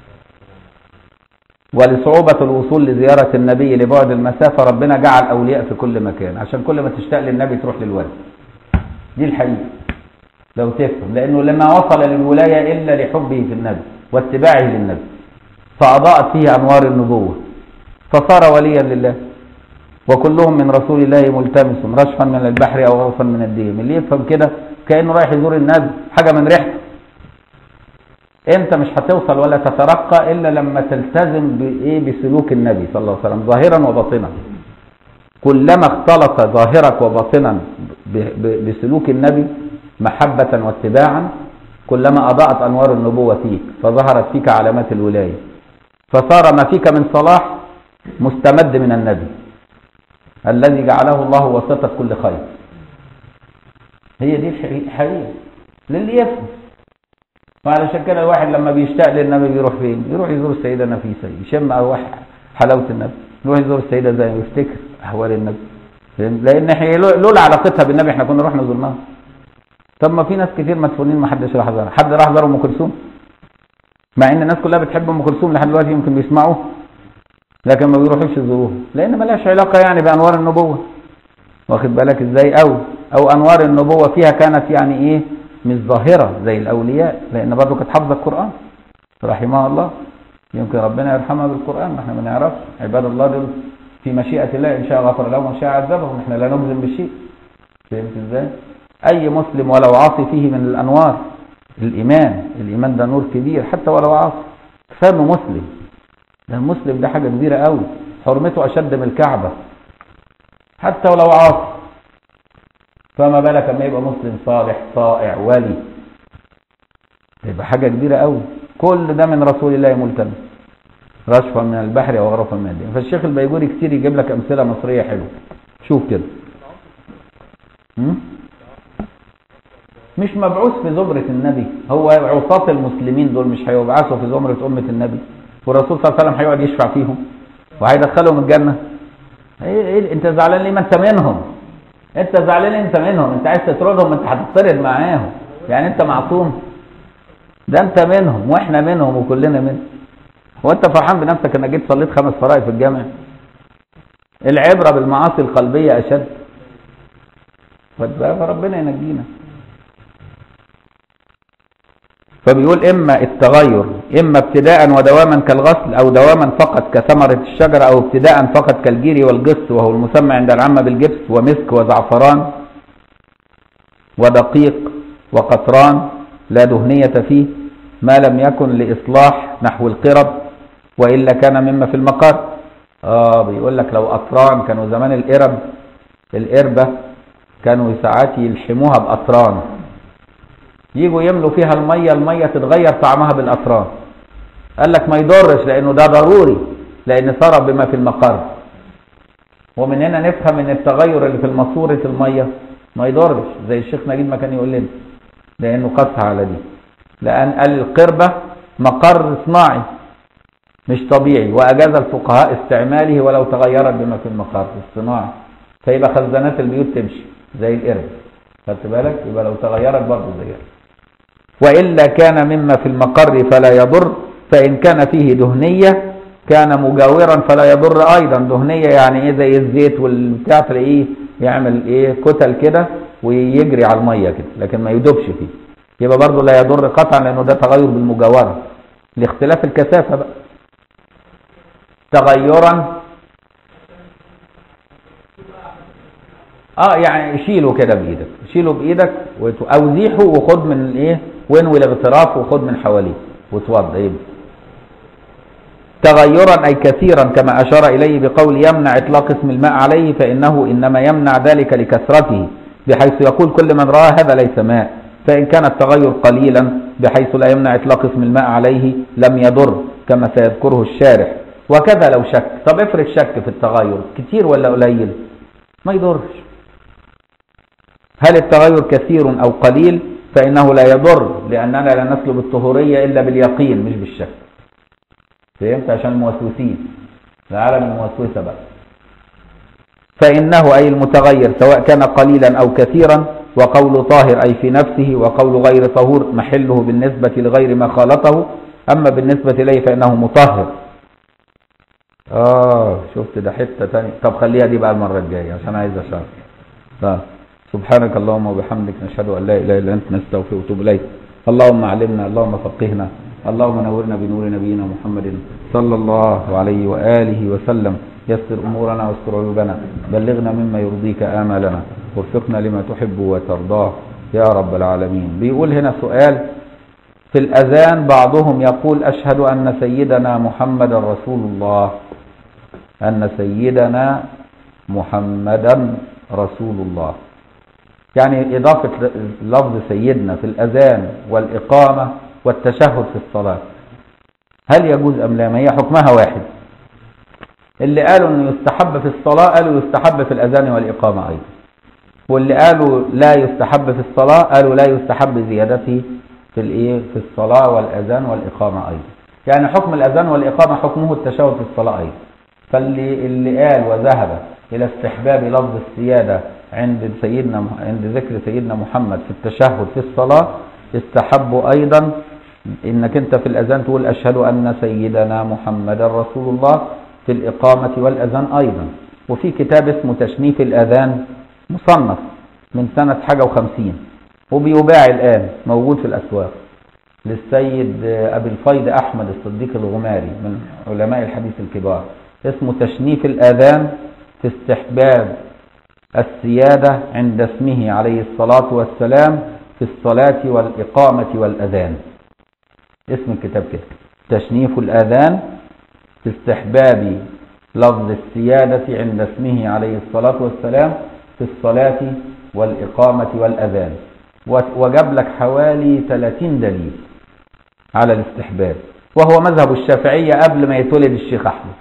Speaker 1: ولصعوبة الوصول لزيارة النبي لبعد المسافة ربنا جعل أولياء في كل مكان، عشان كل ما تشتاق للنبي تروح للولي. دي الحقيقة لو تفهم، لأنه لما وصل للولاية إلا لحبه في النبي واتباعه للنبي، فأضاءت فيه أنوار النبوة فصار وليا لله. وكلهم من رسول الله ملتمس رشفا من البحر أو غوصا من الديم. اللي يفهم كده كأنه رايح يزور النبي، حاجة من ريحته. انت مش هتوصل ولا تترقى إلا لما تلتزم بإيه؟ بسلوك النبي صلى الله عليه وسلم ظاهرا وباطنا. كلما اختلط ظاهرك وباطنا بسلوك النبي محبة واتباعا، كلما أضاءت أنوار النبوة فيك فظهرت فيك علامات الولاية، فصار ما فيك من صلاح مستمد من النبي الذي جعله الله وسط كل خير. هي دي الحقيقة للي يفهم. وعلشان كده الواحد لما بيشتاق للنبي بيروح فين؟ يروح يزور السيدة نفيسة، يشم أرواح حلاوة النبي، يروح يزور السيدة زي يفتكر أحوال النبي، لأن هي لولا علاقتها بالنبي احنا كنا رحنا زرناها. طب ما في ناس كتير مدفونين ما حدش راح زارها. حد راح زار ام كلثوم؟ مع ان الناس كلها بتحب ام كلثوم لحد دلوقتي يمكن بيسمعوه، لكن ما بيروحوش يزوروها لان مالهاش علاقه يعني بانوار النبوه. واخد بالك ازاي؟ او او انوار النبوة فيها كانت يعني ايه مش ظاهرة زي الاولياء، لان برضه كانت حافظة القرآن رحمها الله، يمكن ربنا يرحمها بالقرآن، احنا ما نعرفش. عباد الله دول في مشيئة الله، ان شاء غفر لهم وان شاء عذبهم، احنا لا نجزم بالشيء. فهمت ازاي؟ اي مسلم ولو عاصي فيه من الانوار الايمان، الايمان ده نور كبير حتى ولو عاصي، كفايه انه مسلم، ده المسلم ده حاجه كبيره قوي، حرمته اشد من الكعبه حتى ولو عاصي، فما بالك لما يبقى مسلم صالح طائع ولي، يبقى حاجه كبيره قوي. كل ده من رسول الله ملتمس، رشفا من البحر او غرفا من الدين. فالشيخ البيجوري كتير يجيب لك امثله مصريه حلوه. شوف كده، مش مبعوث في زمرة النبي، هو عصاة المسلمين دول مش هيبعثوا في زمرة أمة النبي، والرسول صلى الله عليه وسلم هيقعد يشفع فيهم وهيدخلهم الجنة. ايه ايه انت زعلان ليه؟ ما انت منهم، انت زعلان انت منهم، انت عايز تطردهم، انت هتطرد معاهم، يعني انت معصوم؟ ده انت منهم واحنا منهم وكلنا منهم. هو انت فرحان بنفسك انك جيت صليت خمس فرائض في الجامع؟ العبرة بالمعاصي القلبية اشد، فربنا ينجينا. فبيقول إما التغير إما ابتداء ودواما كالغسل، أو دواما فقط كثمرة الشجرة، أو ابتداء فقط كالجيري والجس، وهو المسمى عند العامة بالجبس ومسك وزعفران ودقيق وقطران لا دهنية فيه، ما لم يكن لإصلاح نحو القرب وإلا كان مما في المقر. آه بيقول لك لو قطران، كانوا زمان القرب القربة كانوا ساعات يلحموها بقطران، يجوا يملوا فيها المية، المية تتغير طعمها بالقطران. قال لك ما يضرش لأنه ده ضروري، لأن صار بما في المقر. ومن هنا نفهم ان التغير اللي في الماسورة المية ما يضرش، زي الشيخ نجيب ما كان يقول لنا، لأنه قصها على دي، لأن القربة مقر صناعي مش طبيعي، وأجاز الفقهاء استعماله ولو تغيرت بما في المقر الصناعي، فيبقى خزانات البيوت تمشي زي القرب، خدت بالك؟ يبقى لو تغيرت برضه زيها. وإلا كان مما في المقر فلا يضر، فإن كان فيه دهنية كان مجاورا فلا يضر أيضا. دهنية يعني إيه؟ زي الزيت والبتاع، تلاقيه يعمل إيه كتل كده ويجري على المية كده، لكن ما يدوبش فيه، يبقى برضه لا يضر قطعا، لأنه ده تغير بالمجاورة لاختلاف الكثافة بقى. تغيرا اه يعني شيله كده بايدك، شيله بايدك او زيحه وخد من الايه، وانوي الاغتراف وخد من حواليه وتوضى. يبقى تغيرا اي كثيرا، كما اشار اليه بقول يمنع اطلاق اسم الماء عليه، فانه انما يمنع ذلك لكثرته، بحيث يقول كل من رأى هذا ليس ماء. فان كان التغير قليلا بحيث لا يمنع اطلاق اسم الماء عليه لم يضر، كما سيذكره الشارح. وكذا لو شك. طب افرض شك في التغير كتير ولا قليل، ما يضرش. هل التغير كثير أو قليل؟ فإنه لا يضر، لأننا لا نسلب الطهورية إلا باليقين مش بالشك. فهمت؟ عشان الموسوسين، العالم الموسوسة بقى. فإنه أي المتغير سواء كان قليلا أو كثيرا، وقول طاهر أي في نفسه، وقول غير طهور محله بالنسبة لغير ما خالطه، أما بالنسبة إليه فإنه مطهر. آه شفت ده حتة تانية. طب خليها دي بقى المرة الجاية عشان عايز أشرح. طيب سبحانك اللهم وبحمدك، نشهد أن لا إله إلا أنت، نستغفرك ونتوب إليك. اللهم علمنا، اللهم فقهنا، اللهم نورنا بنور نبينا محمد صلى الله عليه وآله وسلم. يسر أمورنا واستر عيوبنا، بلغنا مما يرضيك آمالنا، وفقنا لما تحب وترضاه يا رب العالمين. بيقول هنا سؤال في الأذان، بعضهم يقول أشهد أن سيدنا محمد رسول الله، أن سيدنا محمدا رسول الله، يعني إضافة لفظ سيدنا في الأذان والإقامة والتشهد في الصلاة، هل يجوز أم لا؟ ما هي حكمها واحد. اللي قالوا أنه يستحب في الصلاة قالوا يستحب في الأذان والإقامة أيضا، واللي قالوا لا يستحب في الصلاة قالوا لا يستحب زيادته في الإيه في الصلاة والأذان والإقامة أيضا. يعني حكم الأذان والإقامة حكمه التشهد في الصلاة أيضا. فاللي اللي قال وذهب إلى استحباب لفظ السيادة عند سيدنا عند ذكر سيدنا محمد في التشهد في الصلاة، استحبوا أيضا إنك أنت في الأذان تقول أشهد أن سيدنا محمد رسول الله في الإقامة والأذان أيضا. وفي كتاب اسمه تشنيف الأذان مصنف من سنة حاجة وخمسين، وبيباع الآن موجود في الأسواق، للسيد أبي الفيض أحمد الصديق الغماري من علماء الحديث الكبار، اسمه تشنيف الآذان في استحباب السيادة عند اسمه عليه الصلاة والسلام في الصلاة والإقامة والأذان. اسم الكتاب كده، تشنيف الآذان في استحباب لفظ السيادة عند اسمه عليه الصلاة والسلام في الصلاة والإقامة والأذان، وجاب لك حوالي ثلاثين دليل على الاستحباب، وهو مذهب الشافعية قبل ما يتولد الشيخ أحمد.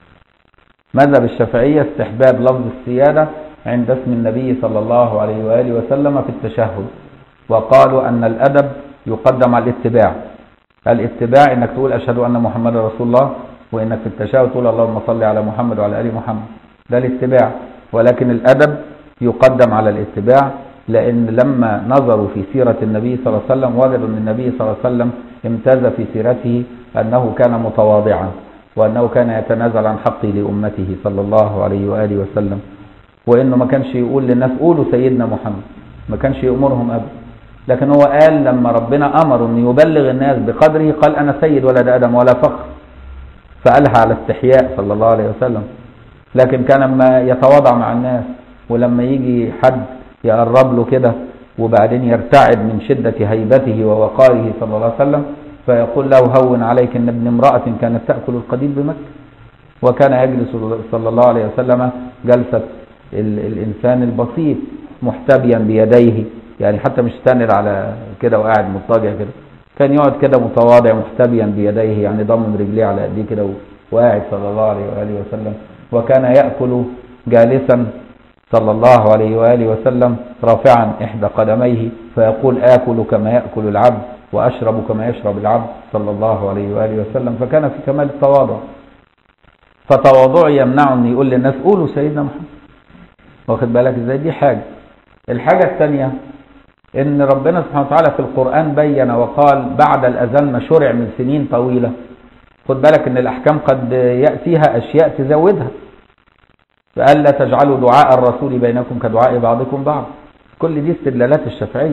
Speaker 1: مذهب الشافعية استحباب لفظ السيادة عند اسم النبي صلى الله عليه وآله وسلم في التشهد، وقالوا أن الأدب يقدم على الاتباع. الاتباع انك تقول أشهد أن محمد رسول الله، وانك في التشهد تقول اللهم صل على محمد وعلى آل محمد، ده الاتباع. ولكن الأدب يقدم على الاتباع، لأن لما نظروا في سيرة النبي صلى الله عليه وسلم وجدوا أن النبي صلى الله عليه وسلم امتاز في سيرته أنه كان متواضعا، وأنه كان يتنازل عن حقه لأمته صلى الله عليه وآله وسلم، وأنه ما كانش يقول للناس قولوا سيدنا محمد، ما كانش يأمرهم أبدا. لكن هو قال لما ربنا أمره أن يبلغ الناس بقدره قال أنا سيد ولد آدم ولا فخر، فقالها على استحياء صلى الله عليه وسلم. لكن كان لما يتواضع مع الناس، ولما يجي حد يقرب له كده وبعدين يرتعد من شدة هيبته ووقاره صلى الله عليه وسلم، فيقول له هون عليك ان ابن امرأة كانت تأكل القديد بمكة. وكان يجلس صلى الله عليه وسلم جلسة الإنسان البسيط محتبيا بيديه، يعني حتى مش تنر على كده وقاعد مضطجع كده، كان يقعد كده متواضع محتبيا بيديه، يعني ضمن رجليه على ايديه كده وقاعد صلى الله عليه وآله وسلم. وكان يأكل جالسا صلى الله عليه وآله وسلم رافعا إحدى قدميه، فيقول آكل كما يأكل العبد وأشرب كما يشرب العبد صلى الله عليه وآله وسلم. فكان في كمال التواضع، فتواضع يمنع أن يقول للناس قولوا سيدنا محمد. واخد بالك ازاي؟ دي حاجة. الحاجة الثانية ان ربنا سبحانه وتعالى في القرآن بين وقال بعد الأذان ما شرع من سنين طويلة. خد بالك ان الأحكام قد يأتيها أشياء تزودها، فقال لا تجعلوا دعاء الرسول بينكم كدعاء بعضكم بعض. كل دي استدلالات الشافعية.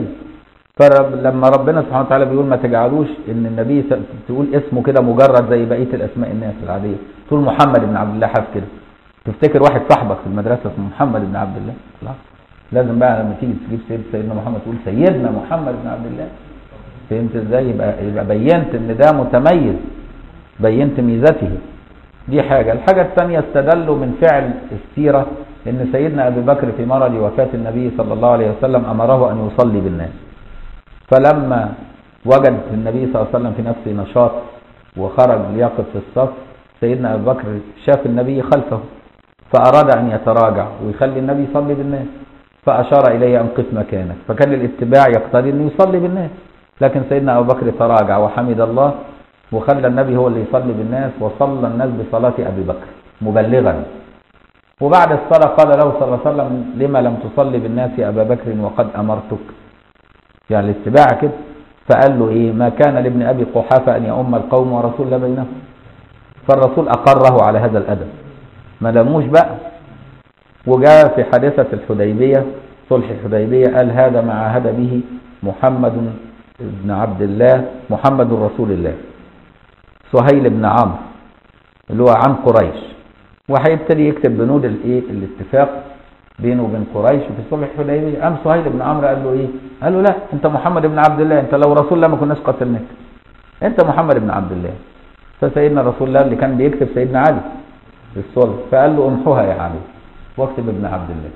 Speaker 1: فلما ربنا سبحانه وتعالى بيقول ما تجعلوش ان النبي تقول اسمه كده مجرد زي بقية الأسماء الناس العادية، تقول محمد بن عبد الله حاف كده، تفتكر واحد صاحبك في المدرسة اسمه محمد بن عبد الله؟ لا، لازم بقى لما تيجي تجيب سيد سيدنا محمد تقول سيدنا محمد بن عبد الله. فهمت ازاي؟ يبقى يبقى بينت ان ده متميز، بينت ميزته. دي حاجة. الحاجة الثانية استدلوا من فعل السيرة ان سيدنا ابي بكر في مرض وفاة النبي صلى الله عليه وسلم امره ان يصلي بالناس، فلما وجد النبي صلى الله عليه وسلم في نفسه نشاط وخرج ليقف في الصف، سيدنا ابي بكر شاف النبي خلفه فاراد ان يتراجع ويخلي النبي يصلي بالناس، فاشار اليه ان قف مكانك. فكان الاتباع يقتضي انه يصلي بالناس، لكن سيدنا ابو بكر تراجع وحمد الله وخلى النبي هو اللي يصلي بالناس، وصلى الناس بصلاة أبي بكر مبلغا. وبعد الصلاة قال له صلى الله عليه وسلم لما لم تصلي بالناس يا أبا بكر وقد أمرتك، يعني الاتباع كده. فقال له إيه؟ ما كان لابن أبي قحافة أن يؤم القوم ورسول الله بينهم. فالرسول أقره على هذا الأدب، ما لموش بقى. وجاء في حادثة الحديبية، صلح الحديبية، قال هذا ما عاهد به محمد بن عبد الله محمد رسول الله سهيل بن عمرو اللي هو عن قريش، وهيبتدي يكتب بنود الايه الاتفاق بينه وبين قريش في صلح الحديبيه. قام سهيل بن عمرو قال له ايه؟ قال له لا، انت محمد بن عبد الله، انت لو رسول الله ما كناش قتلناك، انت محمد بن عبد الله. فسيدنا رسول الله اللي كان بيكتب سيدنا علي في الصلح، فقال له امحوها يا علي واكتب ابن عبد الله،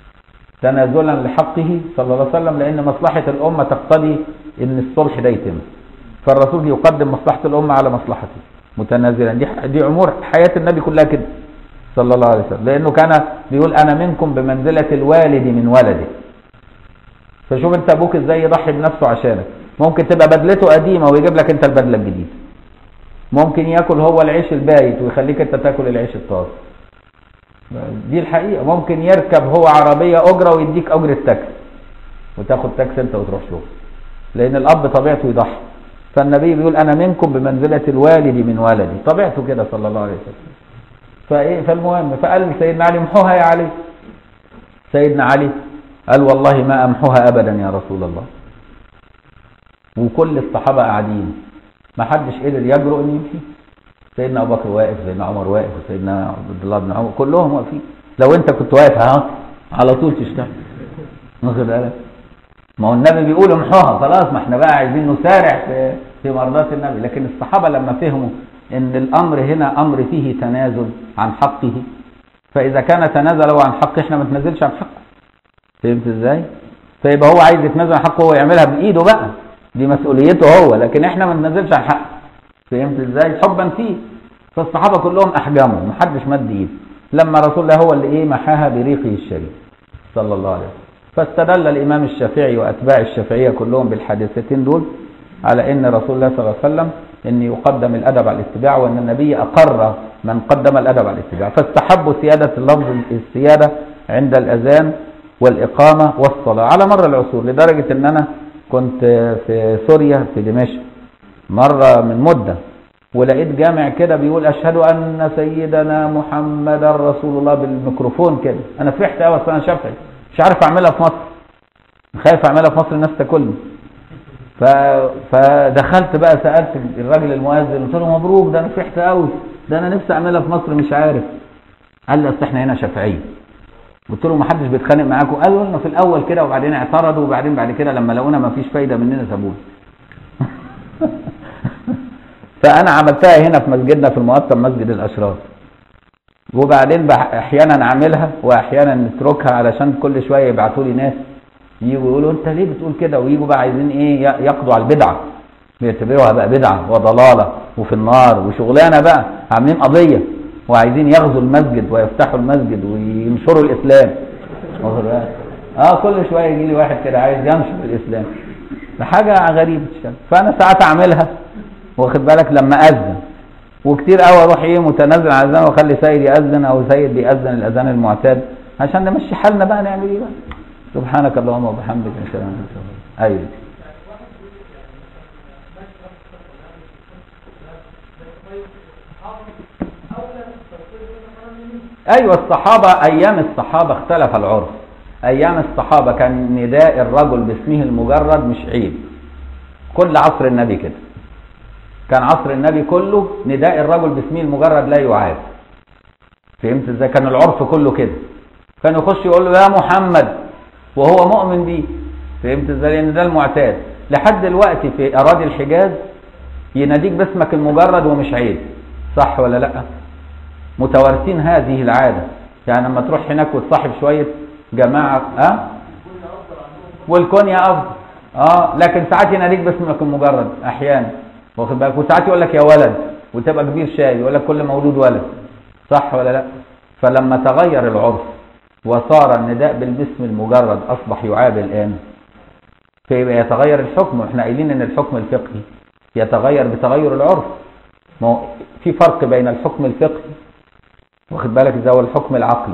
Speaker 1: تنازلا لحقه صلى الله عليه وسلم، لان مصلحه الامه تقتضي ان الصلح ده يتم، فالرسول يقدم مصلحة الأمة على مصلحته متنازلا. دي دي أمور حياة النبي كلها كده صلى الله عليه وسلم، لأنه كان بيقول أنا منكم بمنزلة الوالد من ولده. فشوف أنت أبوك إزاي يضحي بنفسه عشانك. ممكن تبقى بدلته قديمة ويجيب لك أنت البدلة الجديدة، ممكن يأكل هو العيش البايت ويخليك أنت تأكل العيش الطازج. دي الحقيقة. ممكن يركب هو عربية أجرة ويديك أجرة تاكسي وتاخد تاكسي أنت وتروح شغل، لأن الأب طبيعته يضحي. فالنبي بيقول أنا منكم بمنزلة الوالد من ولدي، طبيعته كده صلى الله عليه وسلم. فإيه؟ فالمهم فقال سيدنا علي امحوها يا علي. سيدنا علي قال والله ما أمحوها أبدا يا رسول الله. وكل الصحابة قاعدين ما حدش قدر يجرؤ ان يمشي. سيدنا ابو بكر واقف، سيدنا عمر واقف، وسيدنا عبد الله بن عمر، كلهم واقفين. لو انت كنت واقف ها على طول تشتغل. واخد بالك؟ ما هو النبي بيقول امحوها خلاص، ما احنا بقى عايزين نسارع في في مرضات النبي. لكن الصحابه لما فهموا ان الامر هنا امر فيه تنازل عن حقه، فاذا كان تنازل عن حقه احنا ما نتنازلش عن حقه. فهمت ازاي؟ فيبقى هو عايز يتنازل عن حقه، هو يعملها بايده بقى، دي مسؤوليته هو، لكن احنا ما نتنازلش عن حقه. فهمت ازاي؟ حبا فيه. فالصحابه كلهم احجموا، ما حدش مد ايده لما رسول الله هو اللي ايه محاها بريقه الشريف صلى الله عليه وسلم. فاستدل الامام الشافعي واتباع الشافعيه كلهم بالحادثتين دول على ان رسول الله صلى الله عليه وسلم ان يقدم الادب على الاتباع، وان النبي اقر من قدم الادب على الاتباع. فاستحبوا سياده اللفظ السياده عند الاذان والاقامه والصلاه على مر العصور، لدرجه ان انا كنت في سوريا في دمشق مره من مده، ولقيت جامع كده بيقول اشهد ان سيدنا محمد رسول الله بالميكروفون كده. انا فرحت قوي، اصل انا شافعي مش عارف اعملها في مصر، خايف اعملها في مصر الناس تاكلني. ف... فدخلت بقى سالت الراجل المؤذن، قلت له مبروك، ده انا فرحت قوي، ده انا نفسي اعملها في مصر مش عارف. قال لي اصل احنا هنا شافعيه. قلت له ما حدش بيتخانق معاكم؟ قالوا لنا في الاول كده وبعدين اعترضوا، وبعدين بعد كده لما لقونا ما فيش فايده مننا سابونا. فانا عملتها هنا في مسجدنا في المقطم، مسجد الاشراف، وبعدين احيانا اعملها واحيانا نتركها علشان كل شويه يبعتوا لي ناس يجوا يقولوا انت ليه بتقول كده، ويجوا بقى عايزين ايه يقضوا على البدعه، بيعتبروها بقى بدعه وضلاله وفي النار وشغلانه بقى، عاملين قضيه وعايزين يغزوا المسجد ويفتحوا المسجد وينشروا الاسلام. واخد بالك؟ اه كل شويه يجي لي واحد كده عايز ينشر الاسلام، ده حاجه غريبه. فانا ساعات اعملها واخد بالك لما اذن، وكتير قوي اروح ايه متنازل عن الاذان واخلي سيد ياذن او سيد بيأذن الاذان المعتاد عشان نمشي حالنا بقى. نعمل ايه بقى؟ سبحانك اللهم وبحمدك اشهد ان لا اله الا انت. ايوه ايوه الصحابه ايام الصحابه اختلف العرف. ايام الصحابه كان نداء الرجل باسمه المجرد مش عيب، كل عصر النبي كده، كان عصر النبي كله نداء الرجل باسمه المجرد لا يعاب. فهمت ازاي؟ كان العرف كله كده، كان يخش يقول له يا محمد وهو مؤمن بيه. فهمت ازاي؟ لان ده المعتاد. لحد دلوقتي في اراضي الحجاز يناديك باسمك المجرد ومش عيب، صح ولا لا؟ متوارثين هذه العاده، يعني لما تروح هناك وتصاحب شويه جماعه اه والكونيا افضل اه لكن ساعات يناديك باسمك المجرد احيانا، واخد بالك؟ وساعات يقول لك يا ولد وتبقى كبير شاي، يقول لك كل مولود ولد، صح ولا لا؟ فلما تغير العرف وصار النداء بالاسم المجرد اصبح يعاب الان، فيبقى يتغير الحكم. واحنا قايلين ان الحكم الفقهي يتغير بتغير العرف. ما هو في فرق بين الحكم الفقهي واخد بالك ازاي والحكم العقلي.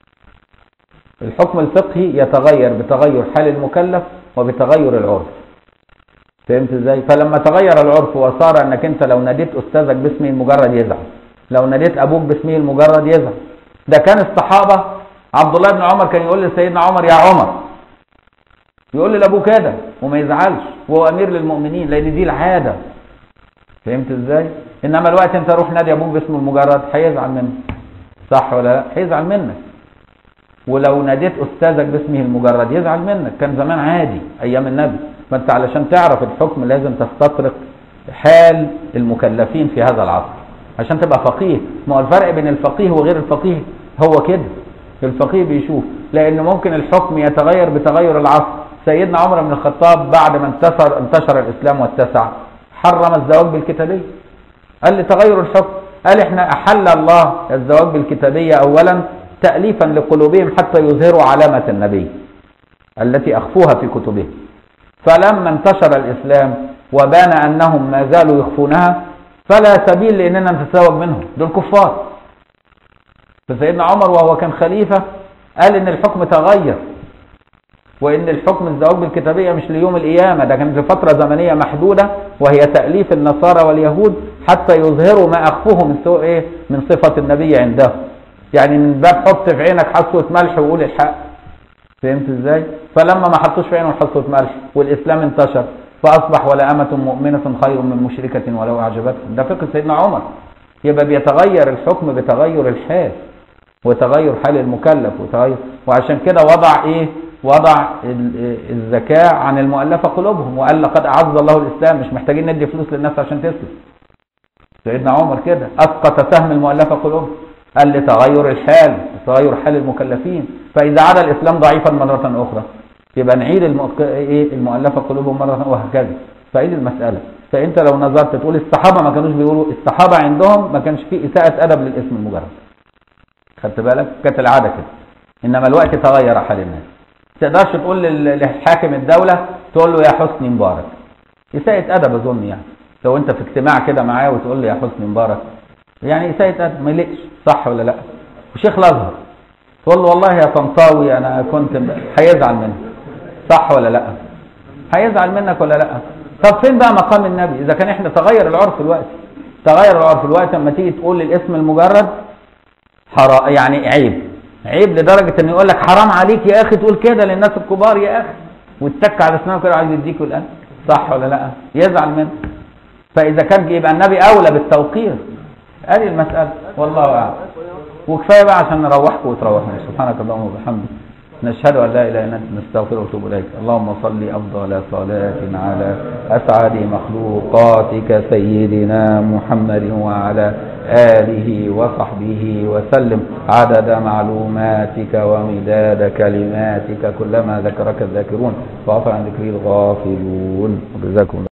Speaker 1: الحكم الفقهي يتغير بتغير حال المكلف وبتغير العرف. فهمت ازاي؟ فلما تغير العرف وصار انك انت لو ناديت استاذك باسمه المجرد يزعل، لو ناديت ابوك باسمه المجرد يزعل. ده كان الصحابه عبد الله بن عمر كان يقول لسيدنا عمر يا عمر، يقول لابوه كده وما يزعلش وهو امير للمؤمنين، لان دي العاده. فهمت ازاي؟ انما الوقت انت روح نادي ابوك باسمه المجرد هيزعل منك، صح ولا لا؟ هيزعل منك. ولو ناديت استاذك باسمه المجرد يزعل منك. كان زمان عادي ايام النبي. فانت علشان تعرف الحكم لازم تستطرق حال المكلفين في هذا العصر عشان تبقى فقيه. ما هو الفرق بين الفقيه وغير الفقيه هو كده. الفقيه بيشوف، لان ممكن الحكم يتغير بتغير العصر. سيدنا عمر بن الخطاب بعد ما انتشر انتشر الاسلام واتسع حرم الزواج بالكتابيه. قال لي تغير الحكم، قال احنا احل الله الزواج بالكتابيه اولا تأليفا لقلوبهم حتى يظهروا علامة النبي التي اخفوها في كتبهم. فلما انتشر الاسلام وبان انهم ما زالوا يخفونها فلا سبيل لاننا نتزوج منهم، دول كفار. فسيدنا عمر وهو كان خليفة قال ان الحكم تغير، وان الحكم الزواج بالكتابية مش ليوم القيامة، ده كان في فترة زمنية محدودة وهي تأليف النصارى واليهود حتى يظهروا ما اخفوه من سوء ايه من صفة النبي عندهم. يعني من باب حط في عينك حصوة ملح وقول الحق. فهمت ازاي؟ فلما ما حطوش في عينه حصة ملح والاسلام انتشر فاصبح ولا امة مؤمنة خير من مشركة ولو اعجبتهم. ده فقه سيدنا عمر. يبقى بيتغير الحكم بتغير الحال وتغير حال المكلف وتغير، وعشان كده وضع ايه؟ وضع الزكاة عن المؤلفة قلوبهم، وقال لقد اعز الله الاسلام، مش محتاجين ندي فلوس للناس عشان تسلم. سيدنا عمر كده اسقط سهم المؤلفة قلوبهم، قال لتغير الحال، تغير حال المكلفين. فاذا عاد الاسلام ضعيفا مرة اخرى يبقى نعيد المؤك... ايه المؤلفة قلوبهم مرة وهكذا. فايه المسألة؟ فانت لو نظرت تقول الصحابة ما كانوش بيقولوا، الصحابة عندهم ما كانش فيه اساءة ادب للاسم المجرد. خدت بالك؟ كانت العادة كده. انما الوقت تغير حال الناس. ما تقدرش تقول للحاكم الدولة تقول له يا حسني مبارك، اساءة ادب اظن. يعني لو انت في اجتماع كده معاه وتقول له يا حسني مبارك، يعني اساءة ادب، ما يليقش. صح ولا لا؟ وشيخ الازهر تقول له والله يا طنطاوي انا كنت، هيزعل منك. صح ولا لا؟ هيزعل منك ولا لا؟ طب فين بقى مقام النبي؟ اذا كان احنا تغير العرف الوقت، تغير العرف الوقت لما تيجي تقول الاسم المجرد حرام، يعني عيب، عيب لدرجة ان يقول لك حرام عليك يا اخي تقول كده للناس الكبار يا اخي، واتك على اسنانه كده عايز يديك الان. صح ولا لا؟ يزعل منك. فاذا كان يبقى النبي اولى بالتوقير. ادي المسألة والله اعلم. وكفايه بقى عشان نروحكم وتروحوا. سبحانك اللهم وبحمدك نشهد ان لا اله الا انت نستغفرك ونتوب اليك. اللهم صل افضل صلاه على اسعد مخلوقاتك سيدنا محمد وعلى اله وصحبه وسلم عدد معلوماتك ومداد كلماتك كلما ذكرك الذاكرون وغفر عن ذكره الغافلون. وجزاكم الله.